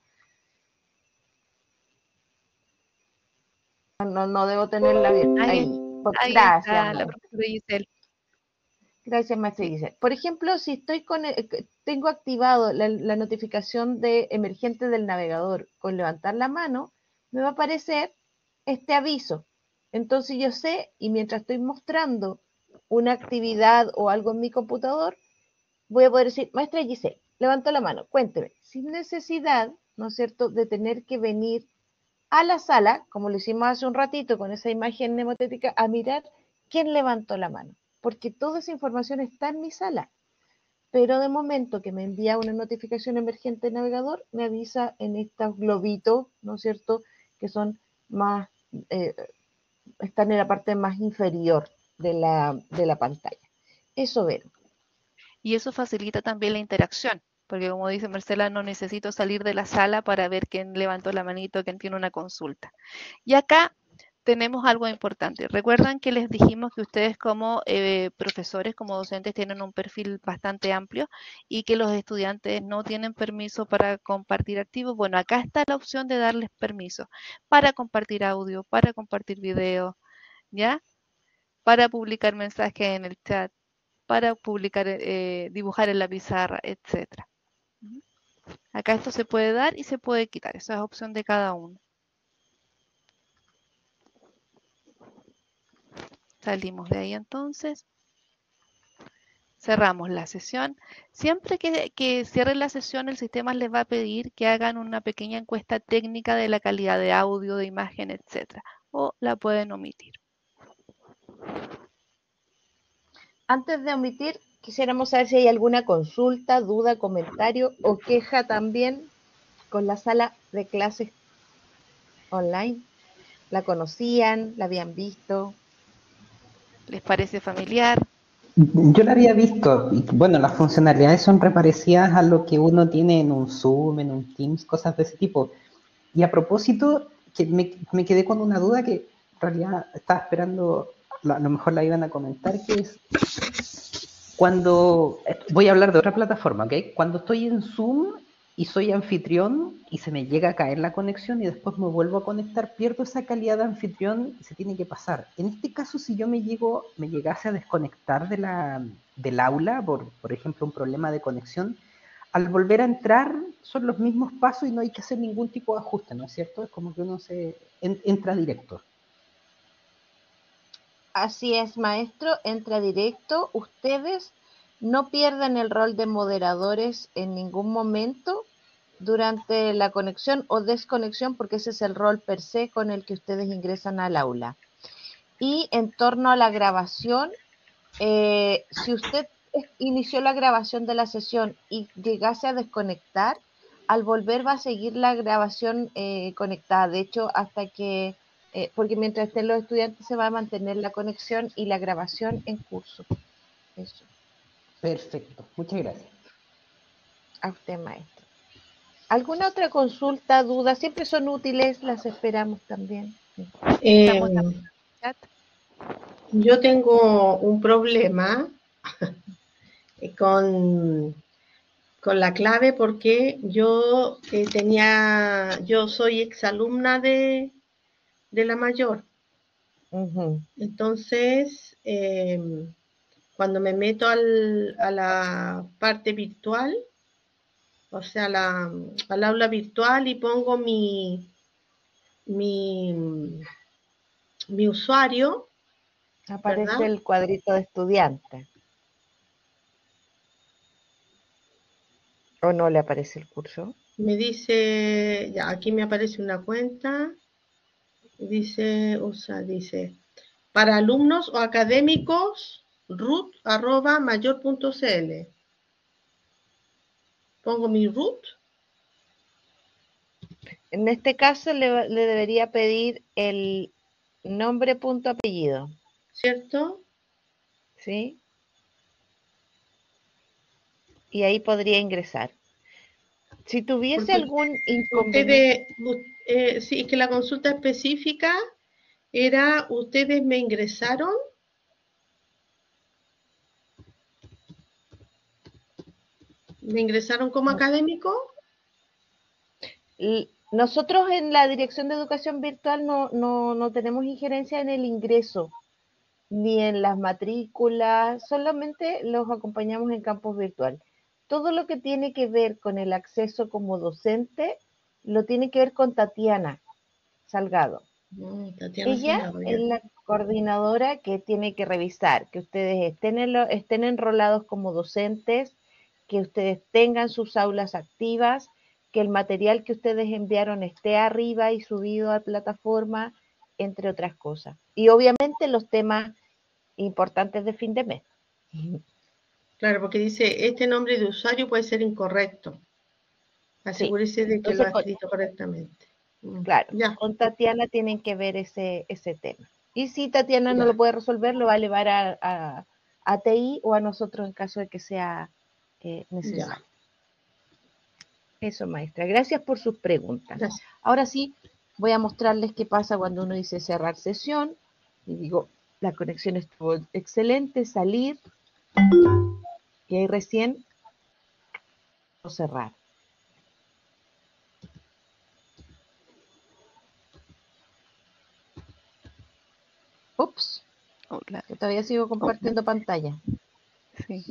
no, no debo tenerla bien. Ahí, Ahí. Por- ahí Gracias, está la maestra. profesora Giselle. Gracias, maestra Sí. Giselle. Por ejemplo, si estoy con, eh, tengo activado la, la notificación de emergente del navegador con levantar la mano, me va a aparecer este aviso. Entonces yo sé, y mientras estoy mostrando una actividad o algo en mi computador, voy a poder decir, maestra Giselle, levantó la mano, cuénteme, sin necesidad, ¿no es cierto?, de tener que venir a la sala, como lo hicimos hace un ratito con esa imagen mnemotécnica, a mirar quién levantó la mano, porque toda esa información está en mi sala. Pero de momento que me envía una notificación emergente del navegador, me avisa en estos globitos, ¿no es cierto?, que son más, eh, están en la parte más inferior de la, de la pantalla. Eso, Vero. Y eso facilita también la interacción, porque como dice Marcela, no necesito salir de la sala para ver quién levantó la manito, quién tiene una consulta. Y acá tenemos algo importante. Recuerdan que les dijimos que ustedes como eh, profesores, como docentes, tienen un perfil bastante amplio y que los estudiantes no tienen permiso para compartir archivos. Bueno, acá está la opción de darles permiso para compartir audio, para compartir video, ¿ya? Para publicar mensajes en el chat, para publicar, eh, dibujar en la pizarra, etcétera. Acá esto se puede dar y se puede quitar. Esa es opción de cada uno. Salimos de ahí entonces. Cerramos la sesión. Siempre que, que cierren la sesión, el sistema les va a pedir que hagan una pequeña encuesta técnica de la calidad de audio, de imagen, etcétera. O la pueden omitir. Antes de omitir, quisiéramos saber si hay alguna consulta, duda, comentario o queja también con la sala de clases online. ¿La conocían? ¿La habían visto? ¿Les parece familiar? Yo la había visto, y bueno, las funcionalidades son reparecidas a lo que uno tiene en un Zoom, en un Teams, cosas de ese tipo. Y a propósito, que me, me quedé con una duda que en realidad estaba esperando, a lo mejor la iban a comentar, que es cuando, voy a hablar de otra plataforma, ¿ok? Cuando estoy en Zoom y soy anfitrión y se me llega a caer la conexión y después me vuelvo a conectar, pierdo esa calidad de anfitrión y se tiene que pasar. En este caso, si yo me llego, me llegase a desconectar de la, del aula, por, por ejemplo, un problema de conexión, al volver a entrar son los mismos pasos y no hay que hacer ningún tipo de ajuste, ¿no es cierto? Es como que uno se en, entra directo. Así es, maestro, entra directo. Ustedes no pierden el rol de moderadores en ningún momento durante la conexión o desconexión, porque ese es el rol per se con el que ustedes ingresan al aula. Y en torno a la grabación, eh, si usted inició la grabación de la sesión y llegase a desconectar, al volver va a seguir la grabación eh, conectada. De hecho, hasta que, eh, porque mientras estén los estudiantes se va a mantener la conexión y la grabación en curso. Eso. Perfecto, muchas gracias. A usted, maestro. ¿Alguna otra consulta, duda? Siempre son útiles, las esperamos también. Eh, Estamos en el chat. yo tengo un problema con, con la clave porque yo eh, tenía, yo soy exalumna de, de la mayor. Uh-huh. Entonces, eh, cuando me meto al, a la parte virtual, o sea, la, al aula virtual y pongo mi, mi, mi usuario, Aparece ¿verdad? el cuadrito de estudiante. ¿O no le aparece el curso? Me dice, ya, aquí me aparece una cuenta, dice, o sea, dice, para alumnos o académicos, root arroba mayor punto cl. Pongo mi root. En este caso le, le debería pedir el nombre punto apellido, ¿Cierto? ¿sí? Y ahí podría ingresar. Si tuviese Porque algún inconveniente, ustedes, eh, sí, es que la consulta específica era, ustedes me ingresaron. ¿Me ingresaron como académico? l- nosotros en la Dirección de Educación Virtual no, no, no tenemos injerencia en el ingreso, ni en las matrículas, solamente los acompañamos en campus virtual. Todo lo que tiene que ver con el acceso como docente, lo tiene que ver con Tatiana Salgado. No, Tatiana Ella Salgado, ya. es la coordinadora que tiene que revisar que ustedes estén, en lo- estén enrolados como docentes, que ustedes tengan sus aulas activas, que el material que ustedes enviaron esté arriba y subido a plataforma, entre otras cosas. Y obviamente los temas importantes de fin de mes. Claro, porque dice, este nombre de usuario puede ser incorrecto. Asegúrese de que lo Entonces, ha con- escrito correctamente. Mm, claro, Ya, con Tatiana tienen que ver ese, ese tema. Y si Tatiana no ya. lo puede resolver, lo va a elevar a, a, a T I o a nosotros en caso de que sea eh, necesario. Eso, maestra. Gracias por sus preguntas. Gracias. Ahora sí, voy a mostrarles qué pasa cuando uno dice cerrar sesión. Y digo, la conexión estuvo excelente, salir, y ahí recién cerrar. Ups, Hola. que todavía sigo compartiendo pantalla. Sí.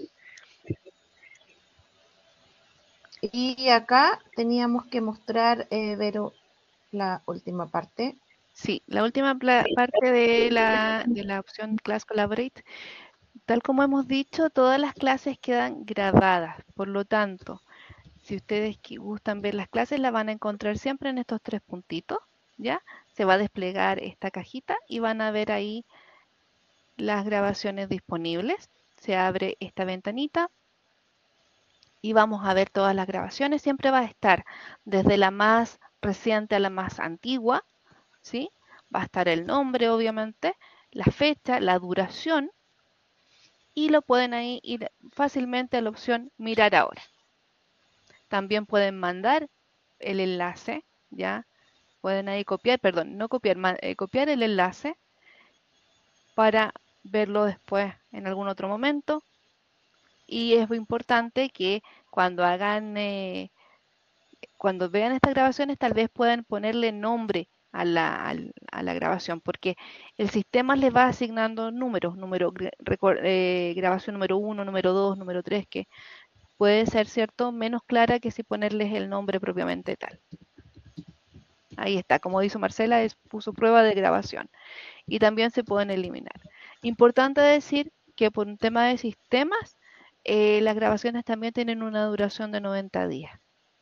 Y acá teníamos que mostrar, eh, Vero, la última parte. Sí, la última pla- parte de la, de la opción Class Collaborate, tal como hemos dicho, todas las clases quedan grabadas. Por lo tanto, si ustedes que gustan ver las clases, las van a encontrar siempre en estos tres puntitos, ¿ya? Se va a desplegar esta cajita y van a ver ahí las grabaciones disponibles. Se abre esta ventanita y vamos a ver todas las grabaciones. Siempre va a estar desde la más reciente a la más antigua, ¿sí? Va a estar el nombre, obviamente, la fecha, la duración, y lo pueden ahí ir fácilmente a la opción mirar ahora. También pueden mandar el enlace, ¿ya? Pueden ahí copiar, perdón, no copiar, eh, copiar el enlace para verlo después en algún otro momento. Y es muy importante que cuando hagan, eh, cuando vean estas grabaciones, tal vez puedan ponerle nombre a la, a la grabación, porque el sistema les va asignando números, número, eh, grabación número uno, número dos, número tres, que puede ser, ¿cierto?, menos clara que si ponerles el nombre propiamente tal. Ahí está, como dice Marcela, es, puso prueba de grabación. Y también se pueden eliminar. Importante decir que por un tema de sistemas, eh, las grabaciones también tienen una duración de noventa días.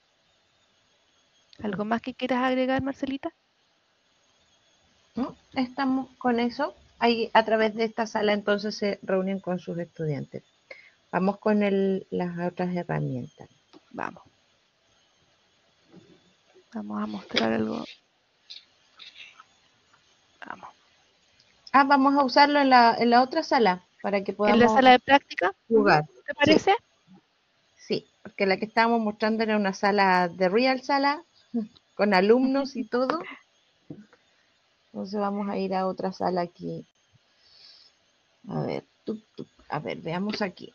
¿Algo más que quieras agregar, Marcelita? ¿No? Estamos con eso. Ahí a través de esta sala entonces se reúnen con sus estudiantes. Vamos con el, las otras herramientas. Vamos. Vamos a mostrar algo. Vamos. Ah, vamos a usarlo en la, en la otra sala para que podamos ¿En la sala de práctica? jugar. ¿Te parece? Sí, sí, porque la que estábamos mostrando era una sala de real sala con alumnos y todo. Entonces vamos a ir a otra sala aquí. A ver, tuc, tuc, a ver, veamos aquí.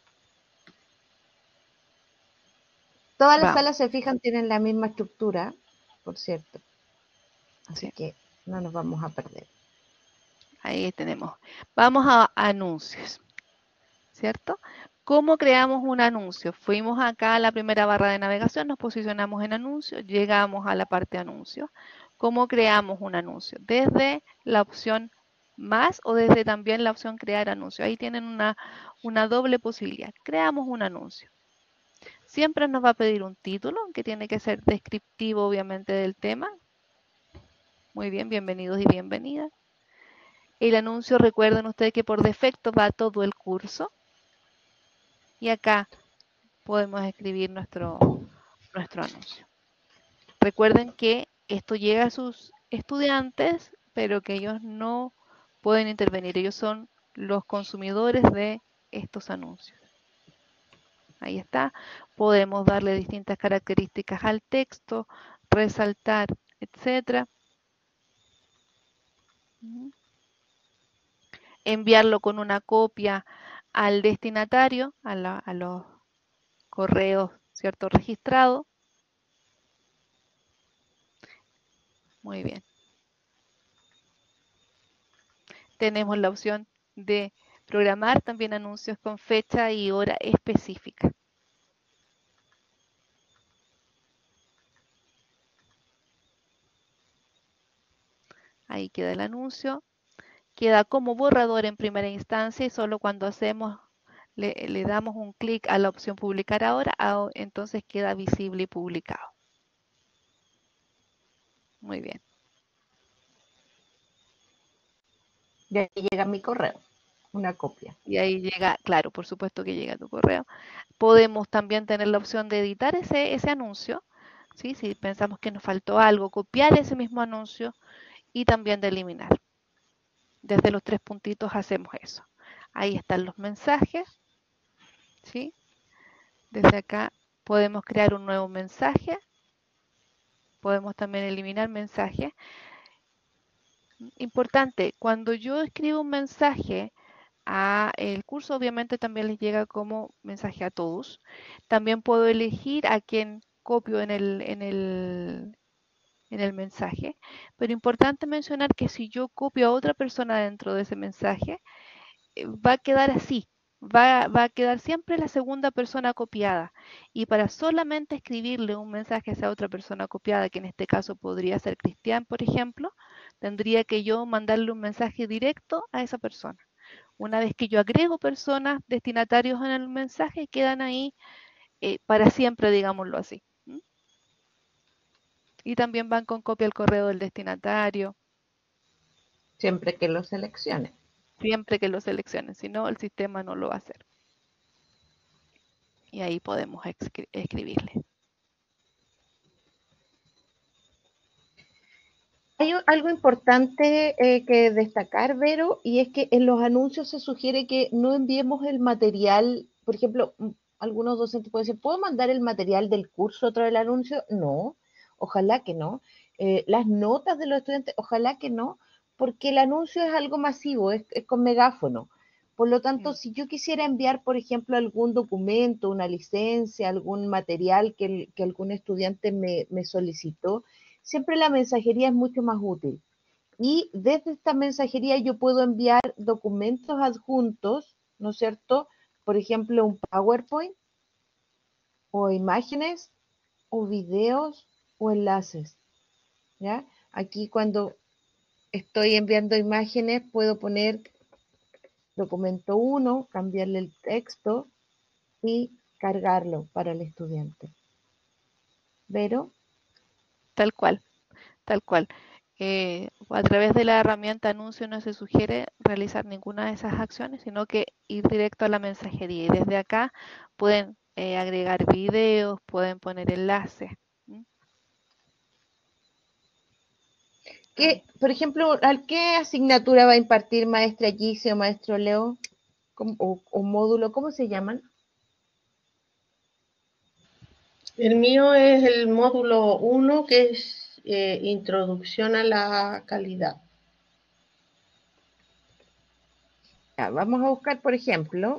Todas las Vamos. salas, se fijan, tienen la misma estructura, por cierto. Así Sí. que no nos vamos a perder. Ahí tenemos. Vamos a anuncios, ¿cierto? ¿Cómo creamos un anuncio? Fuimos acá a la primera barra de navegación, nos posicionamos en anuncios, llegamos a la parte de anuncios. ¿Cómo creamos un anuncio? Desde la opción más o desde también la opción crear anuncio. Ahí tienen una, una doble posibilidad. Creamos un anuncio. Siempre nos va a pedir un título que tiene que ser descriptivo, obviamente, del tema. Muy bien, bienvenidos y bienvenidas. El anuncio, recuerden ustedes que por defecto va todo el curso. Y acá podemos escribir nuestro, nuestro anuncio. Recuerden que esto llega a sus estudiantes, pero que ellos no pueden intervenir. Ellos son los consumidores de estos anuncios. Ahí está. Podemos darle distintas características al texto, resaltar, etcétera. Enviarlo con una copia al destinatario, a, la, a los correos, ¿cierto? Registrado. Muy bien. Tenemos la opción de programar también anuncios con fecha y hora específica. Ahí queda el anuncio. Queda como borrador en primera instancia y solo cuando hacemos, le, le damos un clic a la opción publicar ahora, entonces queda visible y publicado. Muy bien. Y ahí llega mi correo, una copia. Y ahí llega, claro, por supuesto que llega tu correo. Podemos también tener la opción de editar ese, ese anuncio, ¿sí? Si pensamos que nos faltó algo, copiar ese mismo anuncio y también de eliminar. Desde los tres puntitos hacemos eso. Ahí están los mensajes, ¿sí? Desde acá podemos crear un nuevo mensaje. Podemos también eliminar mensajes. Importante, cuando yo escribo un mensaje a el curso, obviamente también les llega como mensaje a todos. También puedo elegir a quién copio en el, en el, en el mensaje. Pero importante mencionar que si yo copio a otra persona dentro de ese mensaje, va a quedar así. Va, va a quedar siempre la segunda persona copiada. Y para solamente escribirle un mensaje a esa otra persona copiada, que en este caso podría ser Cristian, por ejemplo, tendría que yo mandarle un mensaje directo a esa persona. Una vez que yo agrego personas, destinatarios en el mensaje, quedan ahí eh, para siempre, digámoslo así. ¿Mm? Y también van con copia al correo del destinatario. Siempre que lo seleccione. Siempre que lo seleccionen, si no, el sistema no lo va a hacer. Y ahí podemos escri- escribirle. Hay algo importante eh, que destacar, Vero, y es que en los anuncios se sugiere que no enviemos el material, por ejemplo, algunos docentes pueden decir, ¿puedo mandar el material del curso a través del anuncio? No, ojalá que no. Eh, las notas de los estudiantes, ojalá que no, porque el anuncio es algo masivo, es, es con megáfono. Por lo tanto, mm. si yo quisiera enviar, por ejemplo, algún documento, una licencia, algún material que, el, que algún estudiante me, me solicitó, siempre la mensajería es mucho más útil. Y desde esta mensajería yo puedo enviar documentos adjuntos, ¿no es cierto? Por ejemplo, un PowerPoint, o imágenes, o videos, o enlaces. ¿Ya? Aquí cuando estoy enviando imágenes puedo poner documento uno, cambiarle el texto y cargarlo para el estudiante. ¿Vero? Tal cual, tal cual. Eh, a través de la herramienta anuncio no se sugiere realizar ninguna de esas acciones, sino que ir directo a la mensajería. Y desde acá pueden eh, agregar videos, pueden poner enlaces. ¿Mm? ¿Qué, por ejemplo, ¿qué asignatura va a impartir maestra Gise o maestro Leo? O, o módulo, ¿cómo se llaman? El mío es el módulo uno, que es eh, Introducción a la Calidad. Ya, vamos a buscar, por ejemplo,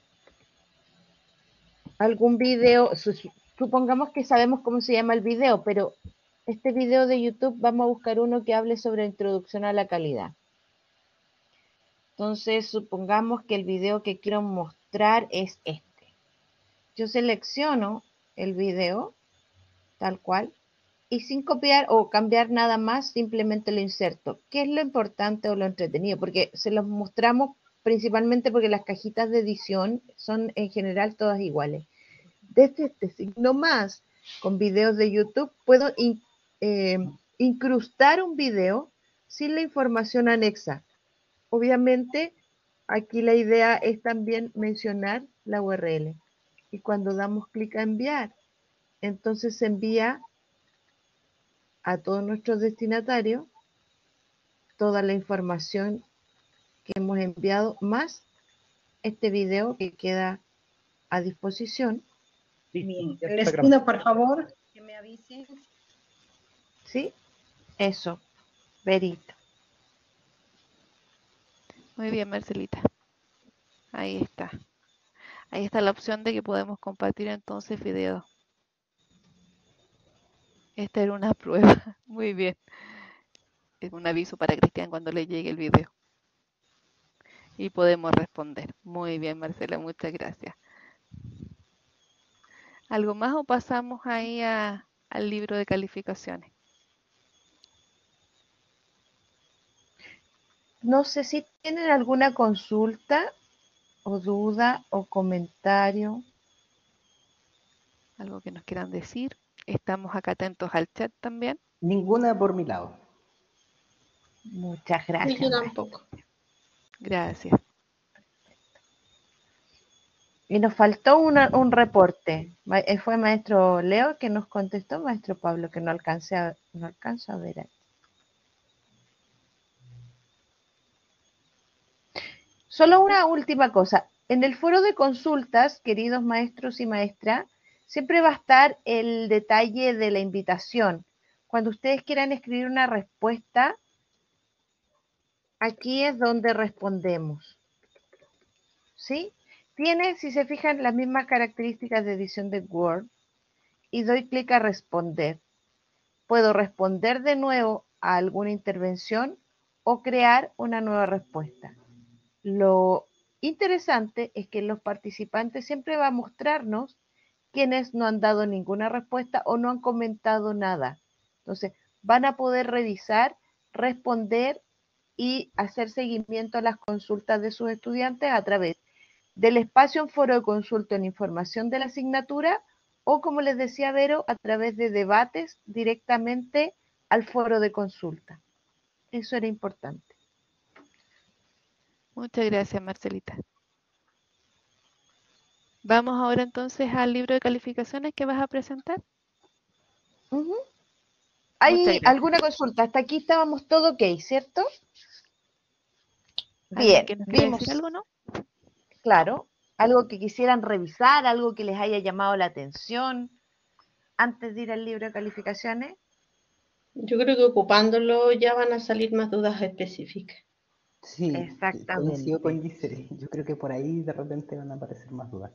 algún video, supongamos que sabemos cómo se llama el video, pero este video de YouTube vamos a buscar uno que hable sobre Introducción a la Calidad. Entonces, supongamos que el video que quiero mostrar es este. Yo selecciono el video, tal cual, y sin copiar o cambiar nada más, simplemente lo inserto. ¿Qué es lo importante o lo entretenido? Porque se los mostramos principalmente porque las cajitas de edición son en general todas iguales. Desde este signo más, con videos de YouTube, puedo in, eh, incrustar un video sin la información anexa. obviamente, aquí la idea es también mencionar la U R L. Y cuando damos clic a enviar, entonces se envía a todos nuestros destinatarios toda la información que hemos enviado, más este video que queda a disposición. Sí, ya Les está pido, grabado. por favor, que me avisen. ¿Sí? Eso, Verito. Muy bien, Marcelita. Ahí está. Ahí está la opción de que podemos compartir entonces video. Esta era una prueba. Muy bien. Es un aviso para Cristian cuando le llegue el video. Y podemos responder. Muy bien, Marcela, muchas gracias. ¿Algo más o pasamos ahí a, al libro de calificaciones? No sé si tienen alguna consulta o duda o comentario. Algo que nos quieran decir. Estamos acá atentos al chat también. Ninguna por mi lado. Muchas Y gracias. yo maestra. tampoco. Gracias. Y nos faltó una, un reporte. Ma- eh, Fue maestro Leo que nos contestó, maestro Pablo, que no alcancé a, no alcanzo a ver ahí. Solo una última cosa. En el foro de consultas, queridos maestros y maestras, siempre va a estar el detalle de la invitación. Cuando ustedes quieran escribir una respuesta, aquí es donde respondemos. ¿Sí? Tiene, si se fijan, las mismas características de edición de Word y doy clic a responder. Puedo responder de nuevo a alguna intervención o crear una nueva respuesta. Lo interesante es que los participantes siempre va a mostrarnos quienes no han dado ninguna respuesta o no han comentado nada. Entonces, van a poder revisar, responder y hacer seguimiento a las consultas de sus estudiantes a través del espacio en foro de consulta en información de la asignatura o, como les decía Vero, a través de debates directamente al foro de consulta. Eso era importante. Muchas gracias, Marcelita. Vamos ahora entonces al libro de calificaciones que vas a presentar. Uh-huh. Muchas ¿Hay gracias. alguna consulta? Hasta aquí estábamos todo ok, ¿cierto? ¿Alguien Bien, que nos quiera vimos, decir algo, no? claro, algo que quisieran revisar, algo que les haya llamado la atención antes de ir al libro de calificaciones. Yo creo que ocupándolo ya van a salir más dudas específicas. Sí, sí, Exactamente. coincido con Giselle. Yo creo que por ahí de repente van a aparecer más dudas.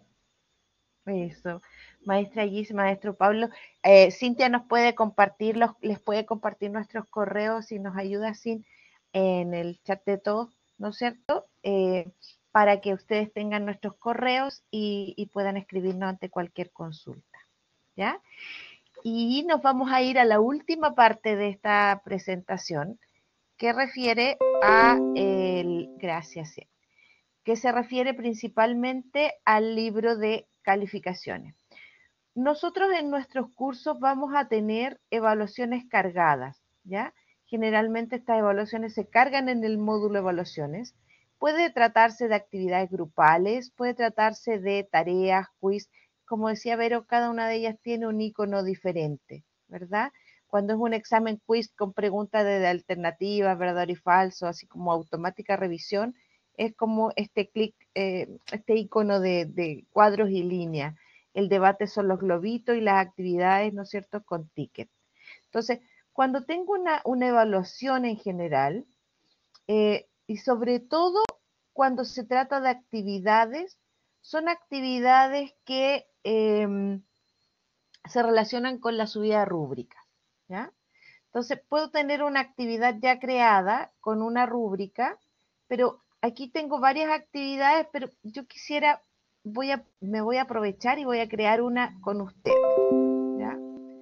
Eso, maestra Gis, maestro Pablo, eh, Cintia nos puede compartir, los, les puede compartir nuestros correos y nos ayuda sin en el chat de todos, ¿no es cierto? Eh, para que ustedes tengan nuestros correos y, y puedan escribirnos ante cualquier consulta, ¿ya? Y nos vamos a ir a la última parte de esta presentación que refiere a el, gracias, sí, que se refiere principalmente al libro de calificaciones. Nosotros en nuestros cursos vamos a tener evaluaciones cargadas, ¿ya? Generalmente estas evaluaciones se cargan en el módulo evaluaciones. Puede tratarse de actividades grupales, puede tratarse de tareas, quiz. Como decía Vero, cada una de ellas tiene un icono diferente, ¿verdad? Cuando es un examen quiz con preguntas de, de alternativas, verdadero y falso, así como automática revisión, es como este clic, eh, este icono de, de cuadros y líneas. El debate son los globitos y las actividades, ¿no es cierto?, con ticket. Entonces, cuando tengo una, una evaluación en general, eh, y sobre todo cuando se trata de actividades, son actividades que eh, se relacionan con la subida de rúbricas, ¿ya? Entonces, puedo tener una actividad ya creada con una rúbrica, pero aquí tengo varias actividades, pero yo quisiera, voy a, me voy a aprovechar y voy a crear una con ustedes, ¿ya?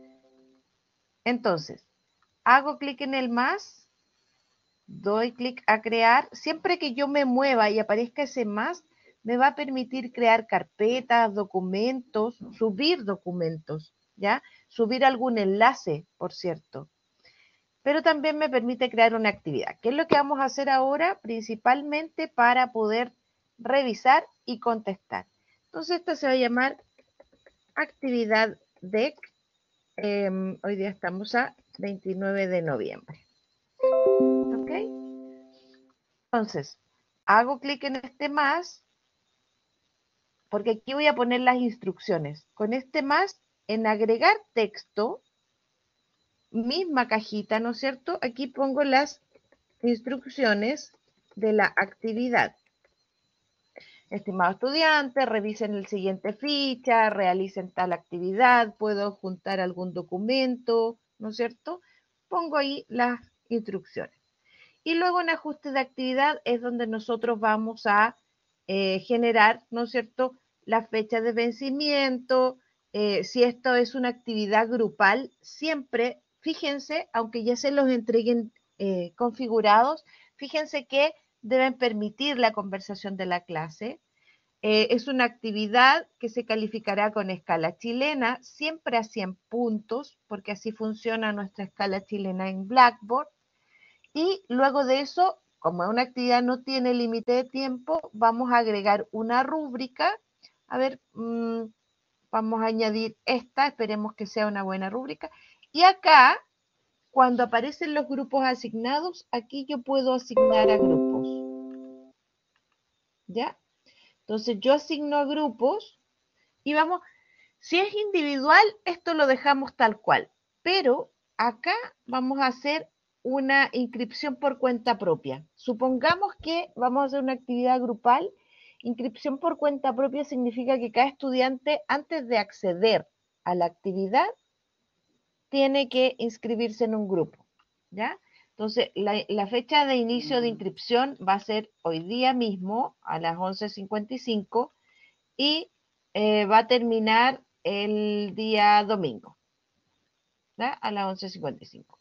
Entonces, hago clic en el más, doy clic a crear. Siempre que yo me mueva y aparezca ese más, me va a permitir crear carpetas, documentos, subir documentos, ¿ya? Subir algún enlace, por cierto. pero también me permite crear una actividad. ¿Qué es lo que vamos a hacer ahora? Principalmente para poder revisar y contestar. Entonces, esta se va a llamar actividad D E C. Eh, hoy día estamos a veintinueve de noviembre. ¿Ok? Entonces, hago clic en este más, porque aquí voy a poner las instrucciones. Con este más, en agregar texto, misma cajita, ¿no es cierto? Aquí pongo las instrucciones de la actividad. Estimado estudiante, revisen el siguiente ficha, realicen tal actividad, puedo juntar algún documento, ¿no es cierto? Pongo ahí las instrucciones. Y luego en ajuste de actividad es donde nosotros vamos a eh, generar, ¿no es cierto?, la fecha de vencimiento. Eh, si esto es una actividad grupal, siempre, fíjense, aunque ya se los entreguen eh, configurados, fíjense que deben permitir la conversación de la clase. Eh, es una actividad que se calificará con escala chilena, siempre a cien puntos, porque así funciona nuestra escala chilena en Blackboard. Y luego de eso, como una actividad no tiene límite de tiempo, vamos a agregar una rúbrica. A ver, mmm, vamos a añadir esta, esperemos que sea una buena rúbrica. Y acá, cuando aparecen los grupos asignados, aquí yo puedo asignar a grupos. ¿Ya? Entonces yo asigno a grupos y vamos, si es individual, esto lo dejamos tal cual. Pero acá vamos a hacer una inscripción por cuenta propia. Supongamos que vamos a hacer una actividad grupal. Inscripción por cuenta propia significa que cada estudiante, antes de acceder a la actividad, tiene que inscribirse en un grupo, ¿ya? Entonces, la, la fecha de inicio de inscripción va a ser hoy día mismo a las once cincuenta y cinco y eh, va a terminar el día domingo, ¿ya? A las once cincuenta y cinco.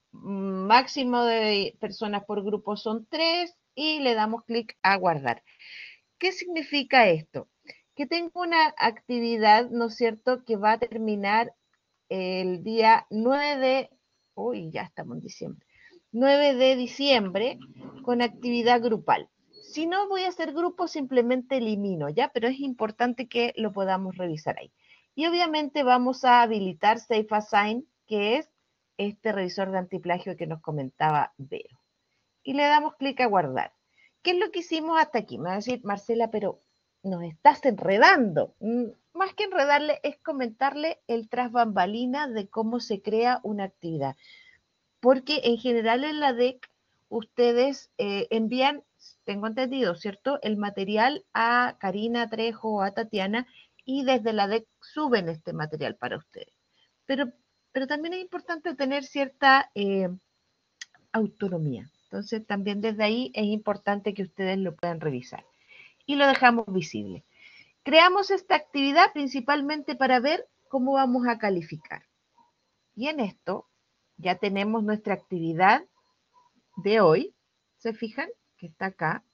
Máximo de personas por grupo son tres y le damos clic a guardar. ¿Qué significa esto? Que tengo una actividad, ¿no es cierto?, que va a terminar el día nueve de, uy, ya estamos en diciembre, nueve de diciembre con actividad grupal. Si no voy a hacer grupo, simplemente elimino, ¿ya? Pero es importante que lo podamos revisar ahí. Y obviamente vamos a habilitar Safe Assign, que es este revisor de antiplagio que nos comentaba Vero. Y le damos clic a guardar. ¿Qué es lo que hicimos hasta aquí? Me va a decir, Marcela, pero nos estás enredando. Más que enredarle, es comentarle el tras bambalina de cómo se crea una actividad. Porque en general en la D E C, ustedes eh, envían, tengo entendido, ¿cierto?, el material a Karina Trejo o a Tatiana y desde la D E C suben este material para ustedes. Pero, pero también es importante tener cierta eh, autonomía. Entonces, también desde ahí es importante que ustedes lo puedan revisar. Y lo dejamos visible. Creamos esta actividad principalmente para ver cómo vamos a calificar. Y en esto ya tenemos nuestra actividad de hoy. ¿Se fijan? Que está acá.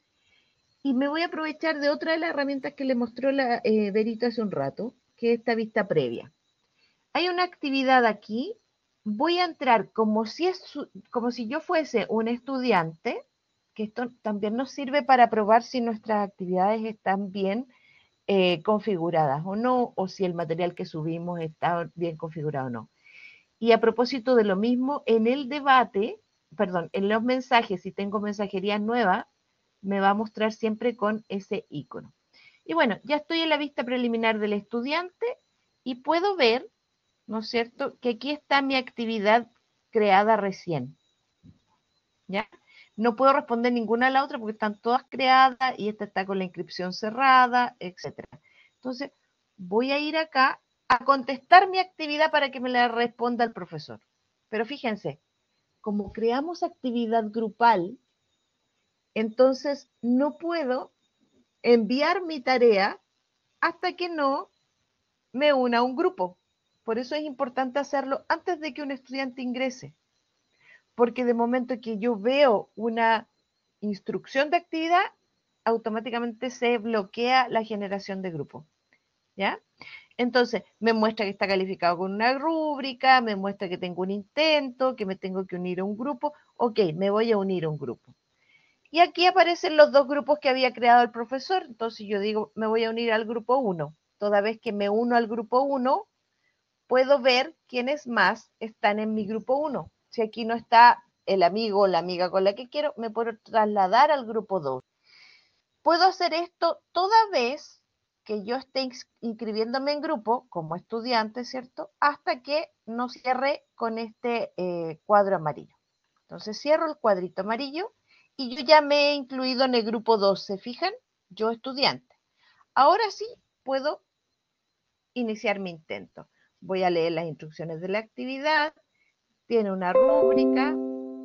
Y me voy a aprovechar de otra de las herramientas que le mostró la eh, Verito hace un rato, que es esta vista previa. Hay una actividad aquí. Voy a entrar como si, es, como si yo fuese un estudiante, que esto también nos sirve para probar si nuestras actividades están bien eh, configuradas o no, o si el material que subimos está bien configurado o no. Y a propósito de lo mismo, en el debate, perdón, en los mensajes, si tengo mensajería nueva, me va a mostrar siempre con ese icono. Y bueno, ya estoy en la vista preliminar del estudiante y puedo ver, ¿no es cierto?, que aquí está mi actividad creada recién. ¿Ya? No puedo responder ninguna a la otra porque están todas creadas y esta está con la inscripción cerrada, etcétera. Entonces, voy a ir acá a contestar mi actividad para que me la responda el profesor. Pero fíjense, como creamos actividad grupal, entonces no puedo enviar mi tarea hasta que no me una a un grupo. Por eso es importante hacerlo antes de que un estudiante ingrese. Porque de momento que yo veo una instrucción de actividad, automáticamente se bloquea la generación de grupo. ¿Ya? Entonces, me muestra que está calificado con una rúbrica, me muestra que tengo un intento, que me tengo que unir a un grupo. Ok, me voy a unir a un grupo. Y aquí aparecen los dos grupos que había creado el profesor. Entonces yo digo, me voy a unir al grupo uno. Toda vez que me uno al grupo uno, puedo ver quiénes más están en mi grupo uno. Si aquí no está el amigo o la amiga con la que quiero, me puedo trasladar al grupo dos. Puedo hacer esto toda vez que yo esté inscribiéndome en grupo como estudiante, ¿cierto? Hasta que no cierre con este eh, cuadro amarillo. Entonces cierro el cuadrito amarillo y yo ya me he incluido en el grupo dos, ¿se fijan? Yo estudiante. Ahora sí puedo iniciar mi intento. Voy a leer las instrucciones de la actividad. Tiene una rúbrica.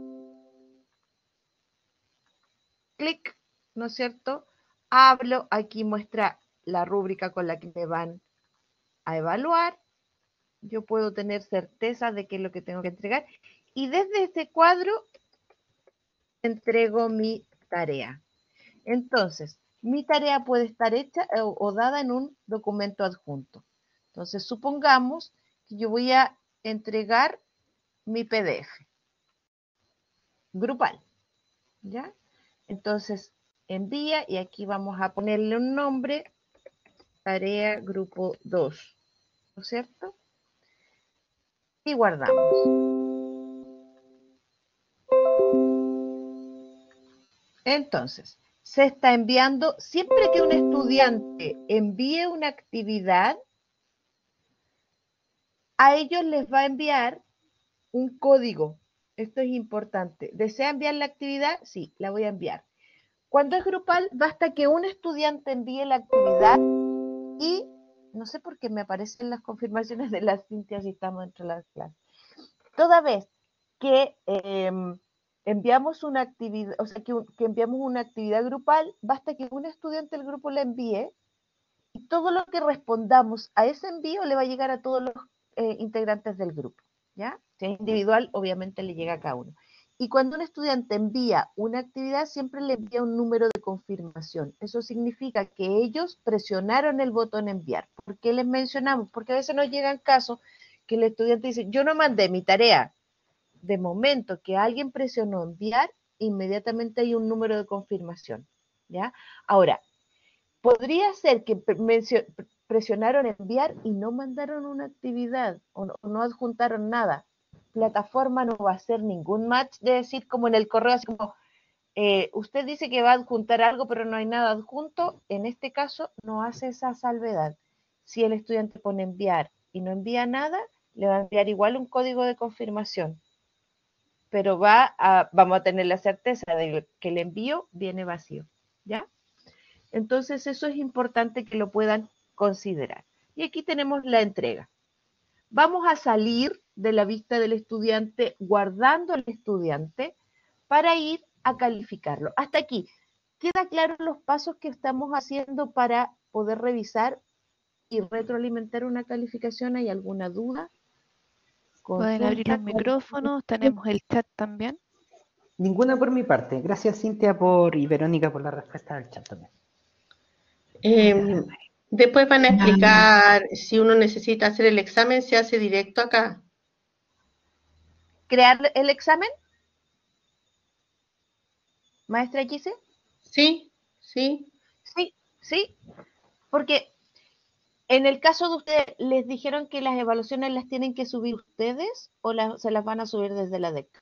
Clic, ¿no es cierto? Hablo, aquí muestra la rúbrica con la que me van a evaluar. Yo puedo tener certeza de qué es lo que tengo que entregar. Y desde este cuadro entrego mi tarea. Entonces, mi tarea puede estar hecha o, o dada en un documento adjunto. Entonces, supongamos que yo voy a entregar mi P D F grupal, ¿ya? Entonces, envía y aquí vamos a ponerle un nombre, tarea grupo dos, ¿no es cierto? Y guardamos. Entonces, se está enviando, siempre que un estudiante envíe una actividad, a ellos les va a enviar un código. Esto es importante. ¿Desea enviar la actividad? Sí, la voy a enviar. Cuando es grupal, basta que un estudiante envíe la actividad y, no sé por qué me aparecen las confirmaciones de la Cintia si estamos dentro de las clases. Toda vez que eh, enviamos una actividad, o sea, que, que enviamos una actividad grupal, basta que un estudiante del grupo la envíe y todo lo que respondamos a ese envío le va a llegar a todos los eh, integrantes del grupo, ¿ya? Si es individual, obviamente le llega a cada uno. Y cuando un estudiante envía una actividad, siempre le envía un número de confirmación. Eso significa que ellos presionaron el botón enviar. ¿Por qué les mencionamos? Porque a veces nos llegan casos que el estudiante dice, yo no mandé mi tarea. De momento que alguien presionó enviar, inmediatamente hay un número de confirmación, ¿ya? Ahora, podría ser que presionaron enviar y no mandaron una actividad o no, no adjuntaron nada. Plataforma no va a hacer ningún match de decir como en el correo, así como eh, usted dice que va a adjuntar algo pero no hay nada adjunto. En este caso no hace esa salvedad. Si el estudiante pone enviar y no envía nada, le va a enviar igual un código de confirmación, pero va a, vamos a tener la certeza de que el envío viene vacío, ¿ya? Entonces eso es importante que lo puedan considerar. Y aquí tenemos la entrega. Vamos a salir de la vista del estudiante guardando al estudiante para ir a calificarlo. Hasta aquí, ¿queda claro los pasos que estamos haciendo para poder revisar y retroalimentar una calificación? ¿Hay alguna duda? Pueden abrir los micrófonos, tenemos el chat también. Ninguna por mi parte. Gracias Cintia por y Verónica por la respuesta del chat también. Eh, después van a explicar si uno necesita hacer el examen, se hace directo acá. ¿Crear el examen? ¿Maestra Gise? Sí, sí. Sí, sí, porque en el caso de ustedes, ¿les dijeron que las evaluaciones las tienen que subir ustedes o las, se las van a subir desde la D E C?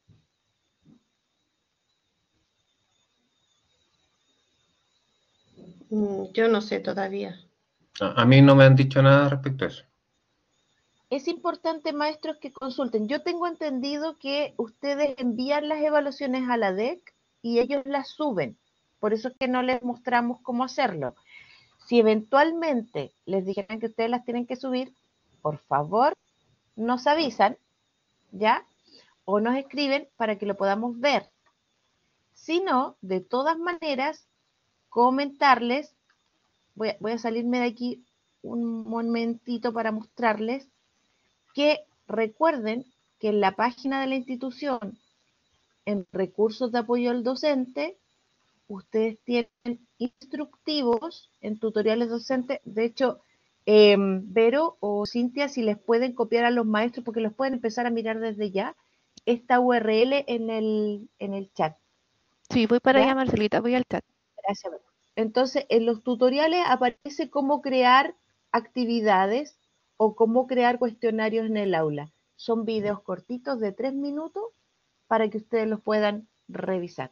Yo no sé todavía. A, a mí no me han dicho nada respecto a eso. Es importante, maestros, que consulten. Yo tengo entendido que ustedes envían las evaluaciones a la D E C y ellos las suben. Por eso es que no les mostramos cómo hacerlo. Si eventualmente les dijeran que ustedes las tienen que subir, por favor, nos avisan, ¿ya? O nos escriben para que lo podamos ver. Si no, de todas maneras, comentarles, voy a, voy a salirme de aquí un momentito para mostrarles, que recuerden que en la página de la institución, en recursos de apoyo al docente, ustedes tienen instructivos en tutoriales docentes. De hecho, Eh, Vero o Cintia, si les pueden copiar a los maestros, porque los pueden empezar a mirar desde ya, esta U R L en el, en el chat. Sí, voy para ¿Ya? allá, Marcelita, voy al chat. Gracias, Vero. Entonces, en los tutoriales aparece cómo crear actividades o cómo crear cuestionarios en el aula. Son videos cortitos de tres minutos para que ustedes los puedan revisar.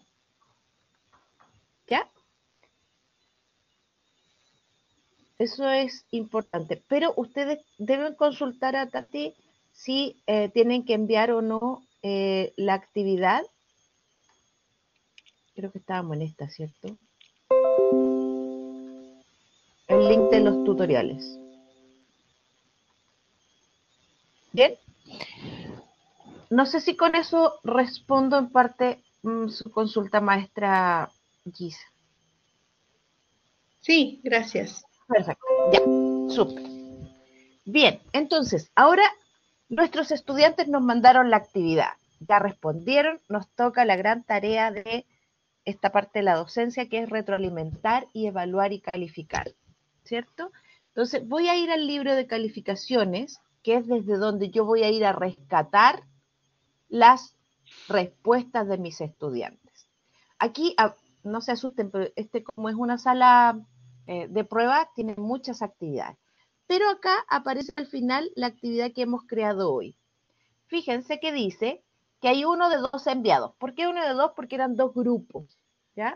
¿Ya? Eso es importante. Pero ustedes deben consultar a Tati si eh, tienen que enviar o no eh, la actividad. Creo que estábamos en esta, ¿cierto? El link de los tutoriales. Bien. No sé si con eso respondo en parte mmm, su consulta, maestra Gisa. Sí, gracias. Perfecto, ya, súper. Bien, entonces, ahora nuestros estudiantes nos mandaron la actividad. Ya respondieron, nos toca la gran tarea de esta parte de la docencia, que es retroalimentar y evaluar y calificar, ¿cierto? Entonces, voy a ir al libro de calificaciones, que es desde donde yo voy a ir a rescatar las respuestas de mis estudiantes. Aquí, no se asusten, pero este como es una sala eh, de prueba, tiene muchas actividades. Pero acá aparece al final la actividad que hemos creado hoy. Fíjense que dice que hay uno de dos enviados. ¿Por qué uno de dos? Porque eran dos grupos, ¿ya?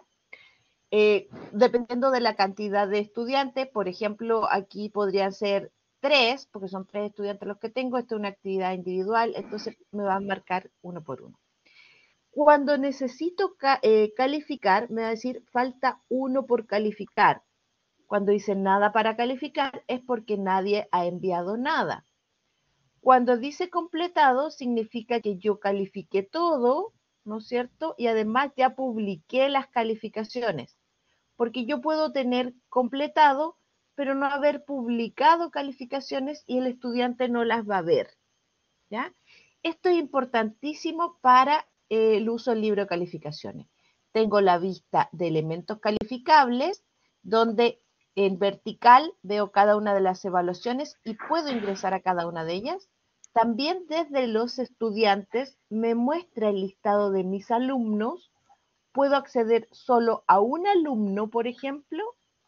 Eh, dependiendo de la cantidad de estudiantes, por ejemplo, aquí podrían ser tres, porque son tres estudiantes los que tengo, esto es una actividad individual, entonces me van a marcar uno por uno. Cuando necesito ca eh, calificar, me va a decir falta uno por calificar. Cuando dice nada para calificar, es porque nadie ha enviado nada. Cuando dice completado, significa que yo califiqué todo, ¿no es cierto? Y además ya publiqué las calificaciones. Porque yo puedo tener completado, pero no haber publicado calificaciones y el estudiante no las va a ver, ¿ya? Esto es importantísimo para eh, el uso del libro de calificaciones. Tengo la vista de elementos calificables, donde en vertical veo cada una de las evaluaciones y puedo ingresar a cada una de ellas. También desde los estudiantes me muestra el listado de mis alumnos. Puedo acceder solo a un alumno, por ejemplo,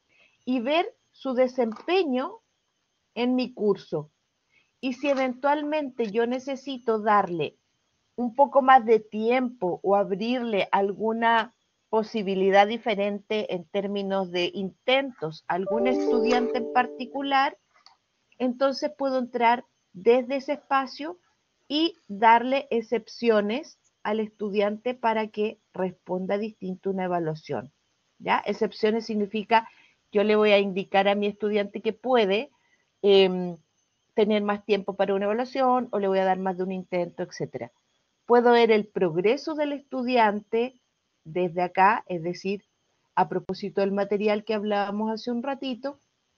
y ver su desempeño en mi curso. Y si eventualmente yo necesito darle un poco más de tiempo o abrirle alguna posibilidad diferente en términos de intentos a algún estudiante en particular, entonces puedo entrar desde ese espacio y darle excepciones al estudiante para que responda distinto a una evaluación. ¿Ya? Excepciones significa yo le voy a indicar a mi estudiante que puede eh, tener más tiempo para una evaluación o le voy a dar más de un intento, etcétera. Puedo ver el progreso del estudiante desde acá, es decir, a propósito del material que hablábamos hace un ratito,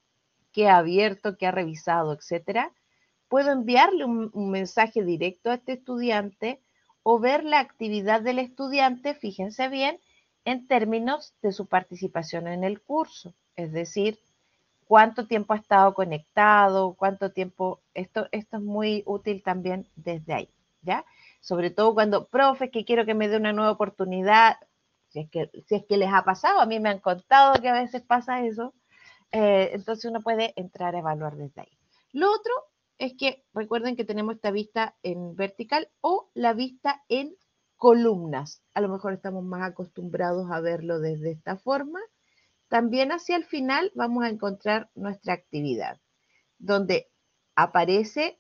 que ha abierto, que ha revisado, etcétera. Puedo enviarle un, un mensaje directo a este estudiante o ver la actividad del estudiante, fíjense bien, en términos de su participación en el curso, es decir, cuánto tiempo ha estado conectado, cuánto tiempo, esto, esto es muy útil también desde ahí, ¿ya? Sobre todo cuando, profe, que quiero que me dé una nueva oportunidad, si es que, si es que les ha pasado, a mí me han contado que a veces pasa eso, eh, entonces uno puede entrar a evaluar desde ahí. Lo otro es que recuerden que tenemos esta vista en vertical o la vista en columnas. A lo mejor estamos más acostumbrados a verlo desde esta forma. También hacia el final vamos a encontrar nuestra actividad, donde aparece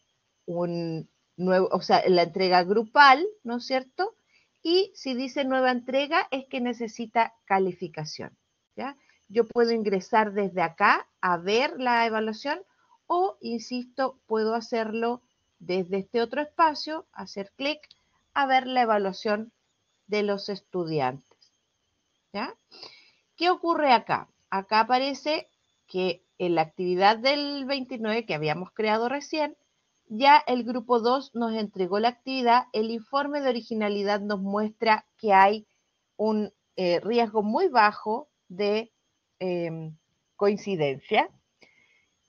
un nuevo, o sea, la entrega grupal, ¿no es cierto? Y si dice nueva entrega es que necesita calificación, ¿ya? Yo puedo ingresar desde acá a ver la evaluación o, insisto, puedo hacerlo desde este otro espacio, hacer clic a ver la evaluación de los estudiantes, ¿ya? ¿Qué ocurre acá? Acá aparece que en la actividad del veintinueve que habíamos creado recién, ya el grupo dos nos entregó la actividad, el informe de originalidad nos muestra que hay un eh, riesgo muy bajo de eh, coincidencia.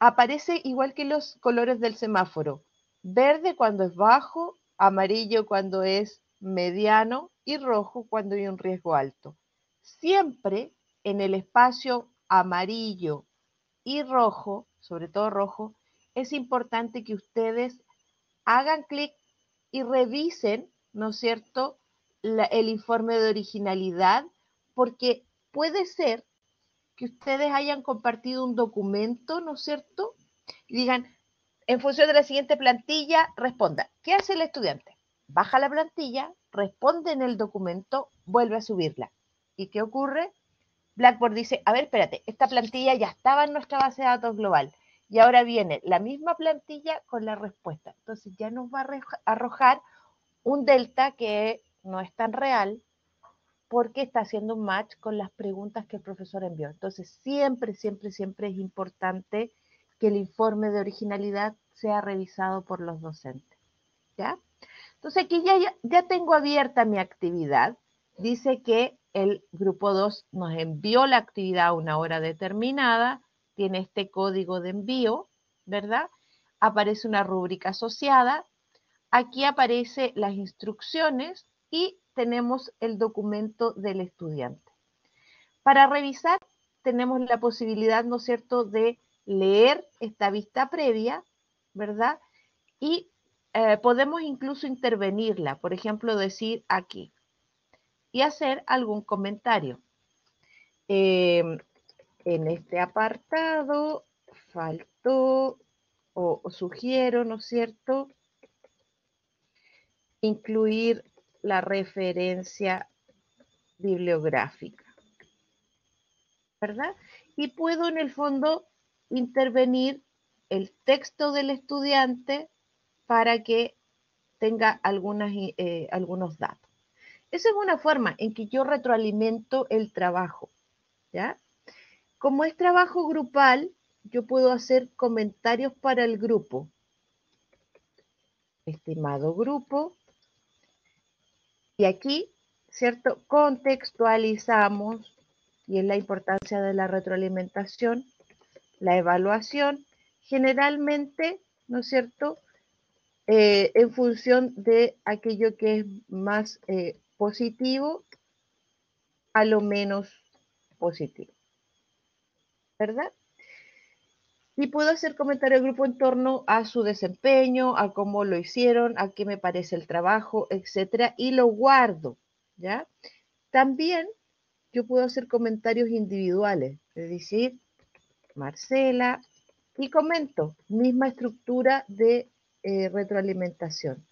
aparece igual que los colores del semáforo. Verde cuando es bajo, amarillo cuando es mediano y rojo cuando hay un riesgo alto. Siempre en el espacio amarillo y rojo, sobre todo rojo, es importante que ustedes hagan clic y revisen, ¿no es cierto?, la, el informe de originalidad, porque puede ser que ustedes hayan compartido un documento, ¿no es cierto?, y digan, en función de la siguiente plantilla, responda. ¿Qué hace el estudiante? Baja la plantilla, responde en el documento, vuelve a subirla. ¿Y qué ocurre? Blackboard dice, a ver, espérate, esta plantilla ya estaba en nuestra base de datos global y ahora viene la misma plantilla con la respuesta. Entonces ya nos va a arrojar un delta que no es tan real porque está haciendo un match con las preguntas que el profesor envió. Entonces siempre, siempre, siempre es importante que el informe de originalidad sea revisado por los docentes. ¿Ya? Entonces aquí ya, ya, ya tengo abierta mi actividad. Dice que el grupo dos nos envió la actividad a una hora determinada, tiene este código de envío, ¿verdad? Aparece una rúbrica asociada, aquí aparecen las instrucciones y tenemos el documento del estudiante. Para revisar tenemos la posibilidad, ¿no es cierto?, de leer esta vista previa, ¿verdad? Y eh, podemos incluso intervenirla, por ejemplo, decir aquí, y hacer algún comentario. Eh, en este apartado faltó o, o sugiero, ¿no es cierto?, incluir la referencia bibliográfica, ¿verdad? Y puedo en el fondo intervenir el texto del estudiante para que tenga algunas, eh, algunos datos. Esa es una forma en que yo retroalimento el trabajo, ¿ya? Como es trabajo grupal, yo puedo hacer comentarios para el grupo. Estimado grupo, y aquí, ¿cierto?, contextualizamos, y es la importancia de la retroalimentación, la evaluación, generalmente, ¿no es cierto?, eh, en función de aquello que es más eh, positivo a lo menos positivo, ¿verdad? Y puedo hacer comentario al grupo en torno a su desempeño, a cómo lo hicieron, a qué me parece el trabajo, etcétera, y lo guardo, ¿ya? También yo puedo hacer comentarios individuales, es decir, Marcela, y comento, misma estructura de eh, retroalimentación.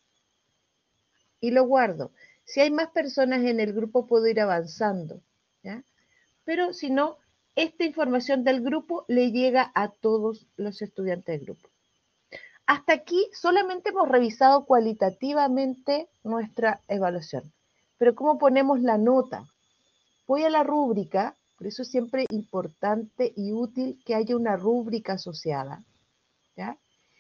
Y lo guardo. Si hay más personas en el grupo, puedo ir avanzando, ¿ya? Pero si no, esta información del grupo le llega a todos los estudiantes del grupo. Hasta aquí solamente hemos revisado cualitativamente nuestra evaluación. Pero ¿cómo ponemos la nota? Voy a la rúbrica, por eso es siempre importante y útil que haya una rúbrica asociada, ¿ya?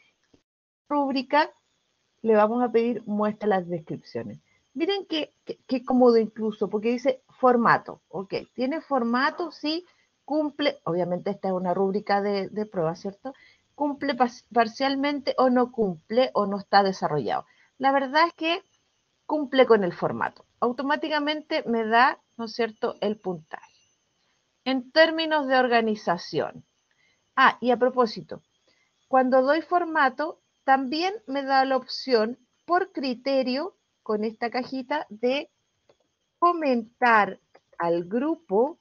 Rúbrica, le vamos a pedir muestra las descripciones. Miren qué, qué, qué cómodo incluso, porque dice formato, ok, tiene formato, sí, cumple, obviamente esta es una rúbrica de, de prueba, ¿cierto? Cumple parcialmente o no cumple o no está desarrollado. La verdad es que cumple con el formato. Automáticamente me da, ¿no es cierto?, el puntaje. En términos de organización. Ah, y a propósito, cuando doy formato, también me da la opción por criterio, con esta cajita, de comentar al grupo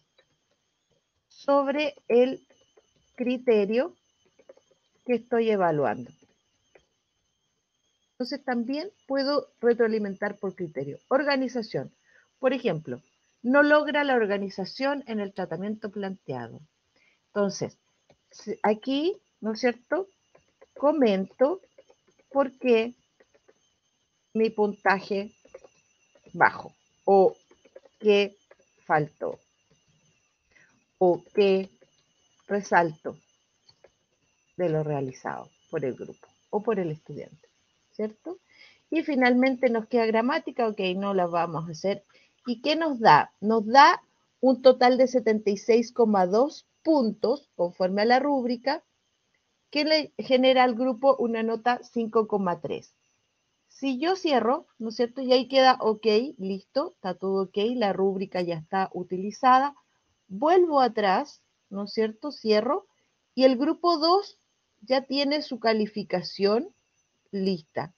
sobre el criterio que estoy evaluando. Entonces también puedo retroalimentar por criterio. Organización. Por ejemplo, no logra la organización en el tratamiento planteado. Entonces, aquí, ¿no es cierto?, comento por qué mi puntaje bajo, o qué faltó, o qué resalto de lo realizado por el grupo o por el estudiante, ¿cierto? Y finalmente nos queda gramática, ok, no la vamos a hacer. ¿Y qué nos da? Nos da un total de setenta y seis coma dos puntos conforme a la rúbrica, que le genera al grupo una nota cinco coma tres. Si yo cierro, ¿no es cierto? Y ahí queda ok, listo, está todo ok, la rúbrica ya está utilizada. Vuelvo atrás, ¿no es cierto? Cierro y el grupo dos ya tiene su calificación lista.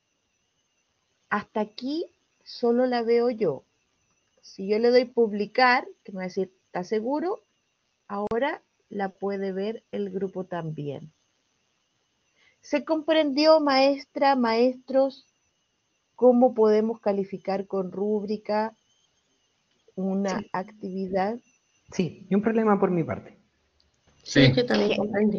Hasta aquí solo la veo yo. Si yo le doy publicar, que me va a decir, ¿está seguro? Ahora la puede ver el grupo también. ¿Se comprendió, maestra, maestros, cómo podemos calificar con rúbrica una Sí. actividad? Sí, y un problema por mi parte. Sí, Sí. que también comprendí.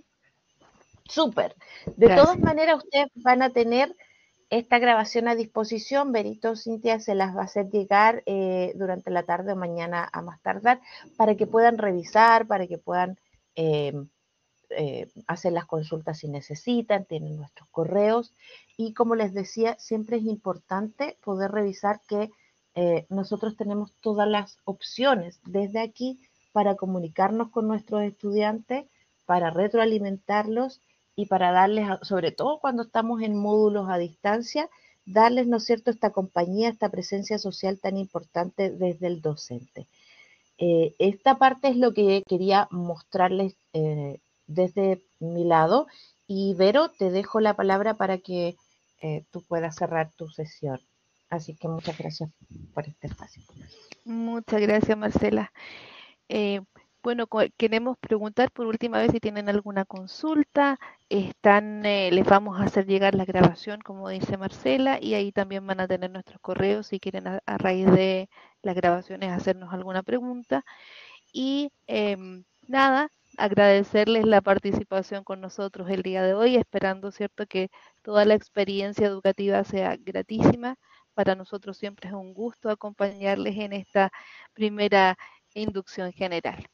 Súper. De Gracias. todas maneras, ustedes van a tener esta grabación a disposición. Benito, Cintia se las va a hacer llegar eh, durante la tarde o mañana a más tardar para que puedan revisar, para que puedan eh, eh, hacer las consultas si necesitan, tienen nuestros correos y como les decía, siempre es importante poder revisar que eh, nosotros tenemos todas las opciones desde aquí para comunicarnos con nuestros estudiantes, para retroalimentarlos y para darles, sobre todo cuando estamos en módulos a distancia, darles, ¿no es cierto?, esta compañía, esta presencia social tan importante desde el docente. Eh, esta parte es lo que quería mostrarles eh, desde mi lado. Y Vero, te dejo la palabra para que eh, tú puedas cerrar tu sesión. Así que muchas gracias por este espacio. Muchas gracias, Marcela. Eh, bueno, co- queremos preguntar por última vez si tienen alguna consulta. Están, eh, les vamos a hacer llegar la grabación, como dice Marcela, y ahí también van a tener nuestros correos si quieren a, a raíz de las grabaciones hacernos alguna pregunta. Y em, nada, agradecerles la participación con nosotros el día de hoy, esperando, ¿cierto?, que toda la experiencia educativa sea gratísima. Para nosotros siempre es un gusto acompañarles en esta primera inducción general.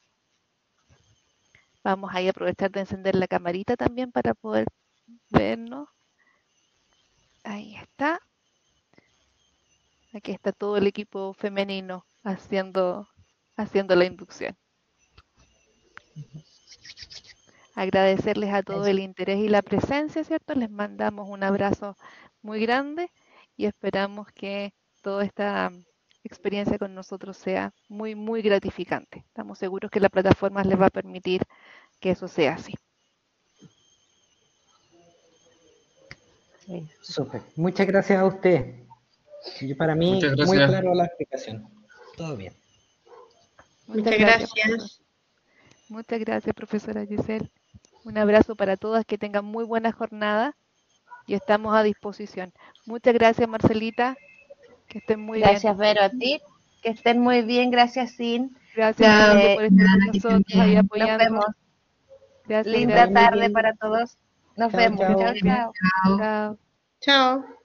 Vamos ahí a aprovechar de encender la camarita también para poder vernos. Ahí está. Aquí está todo el equipo femenino haciendo, haciendo la inducción. Agradecerles a todos el interés y la presencia, ¿cierto? Les mandamos un abrazo muy grande y esperamos que toda esta experiencia con nosotros sea muy, muy gratificante. Estamos seguros que la plataforma les va a permitir que eso sea así. Súper. Muchas gracias a usted. Y para mí, Muchas muy gracias. claro la explicación. Todo bien. Muchas gracias. profesor. Muchas gracias, profesora Giselle. Un abrazo para todas, que tengan muy buena jornada y estamos a disposición. Muchas gracias, Marcelita. Que estén muy Gracias, bien. Vero, a ti. Que estén muy bien. Gracias, Sin. Gracias Chao. Cintia, Eh, por estar con Nada, que estén nosotros ahí bien. nos apoyando. vemos. Gracias, Linda gracias. tarde para todos. Nos Chao, vemos. chao. Chao, chao. Chao. Chao. Chao.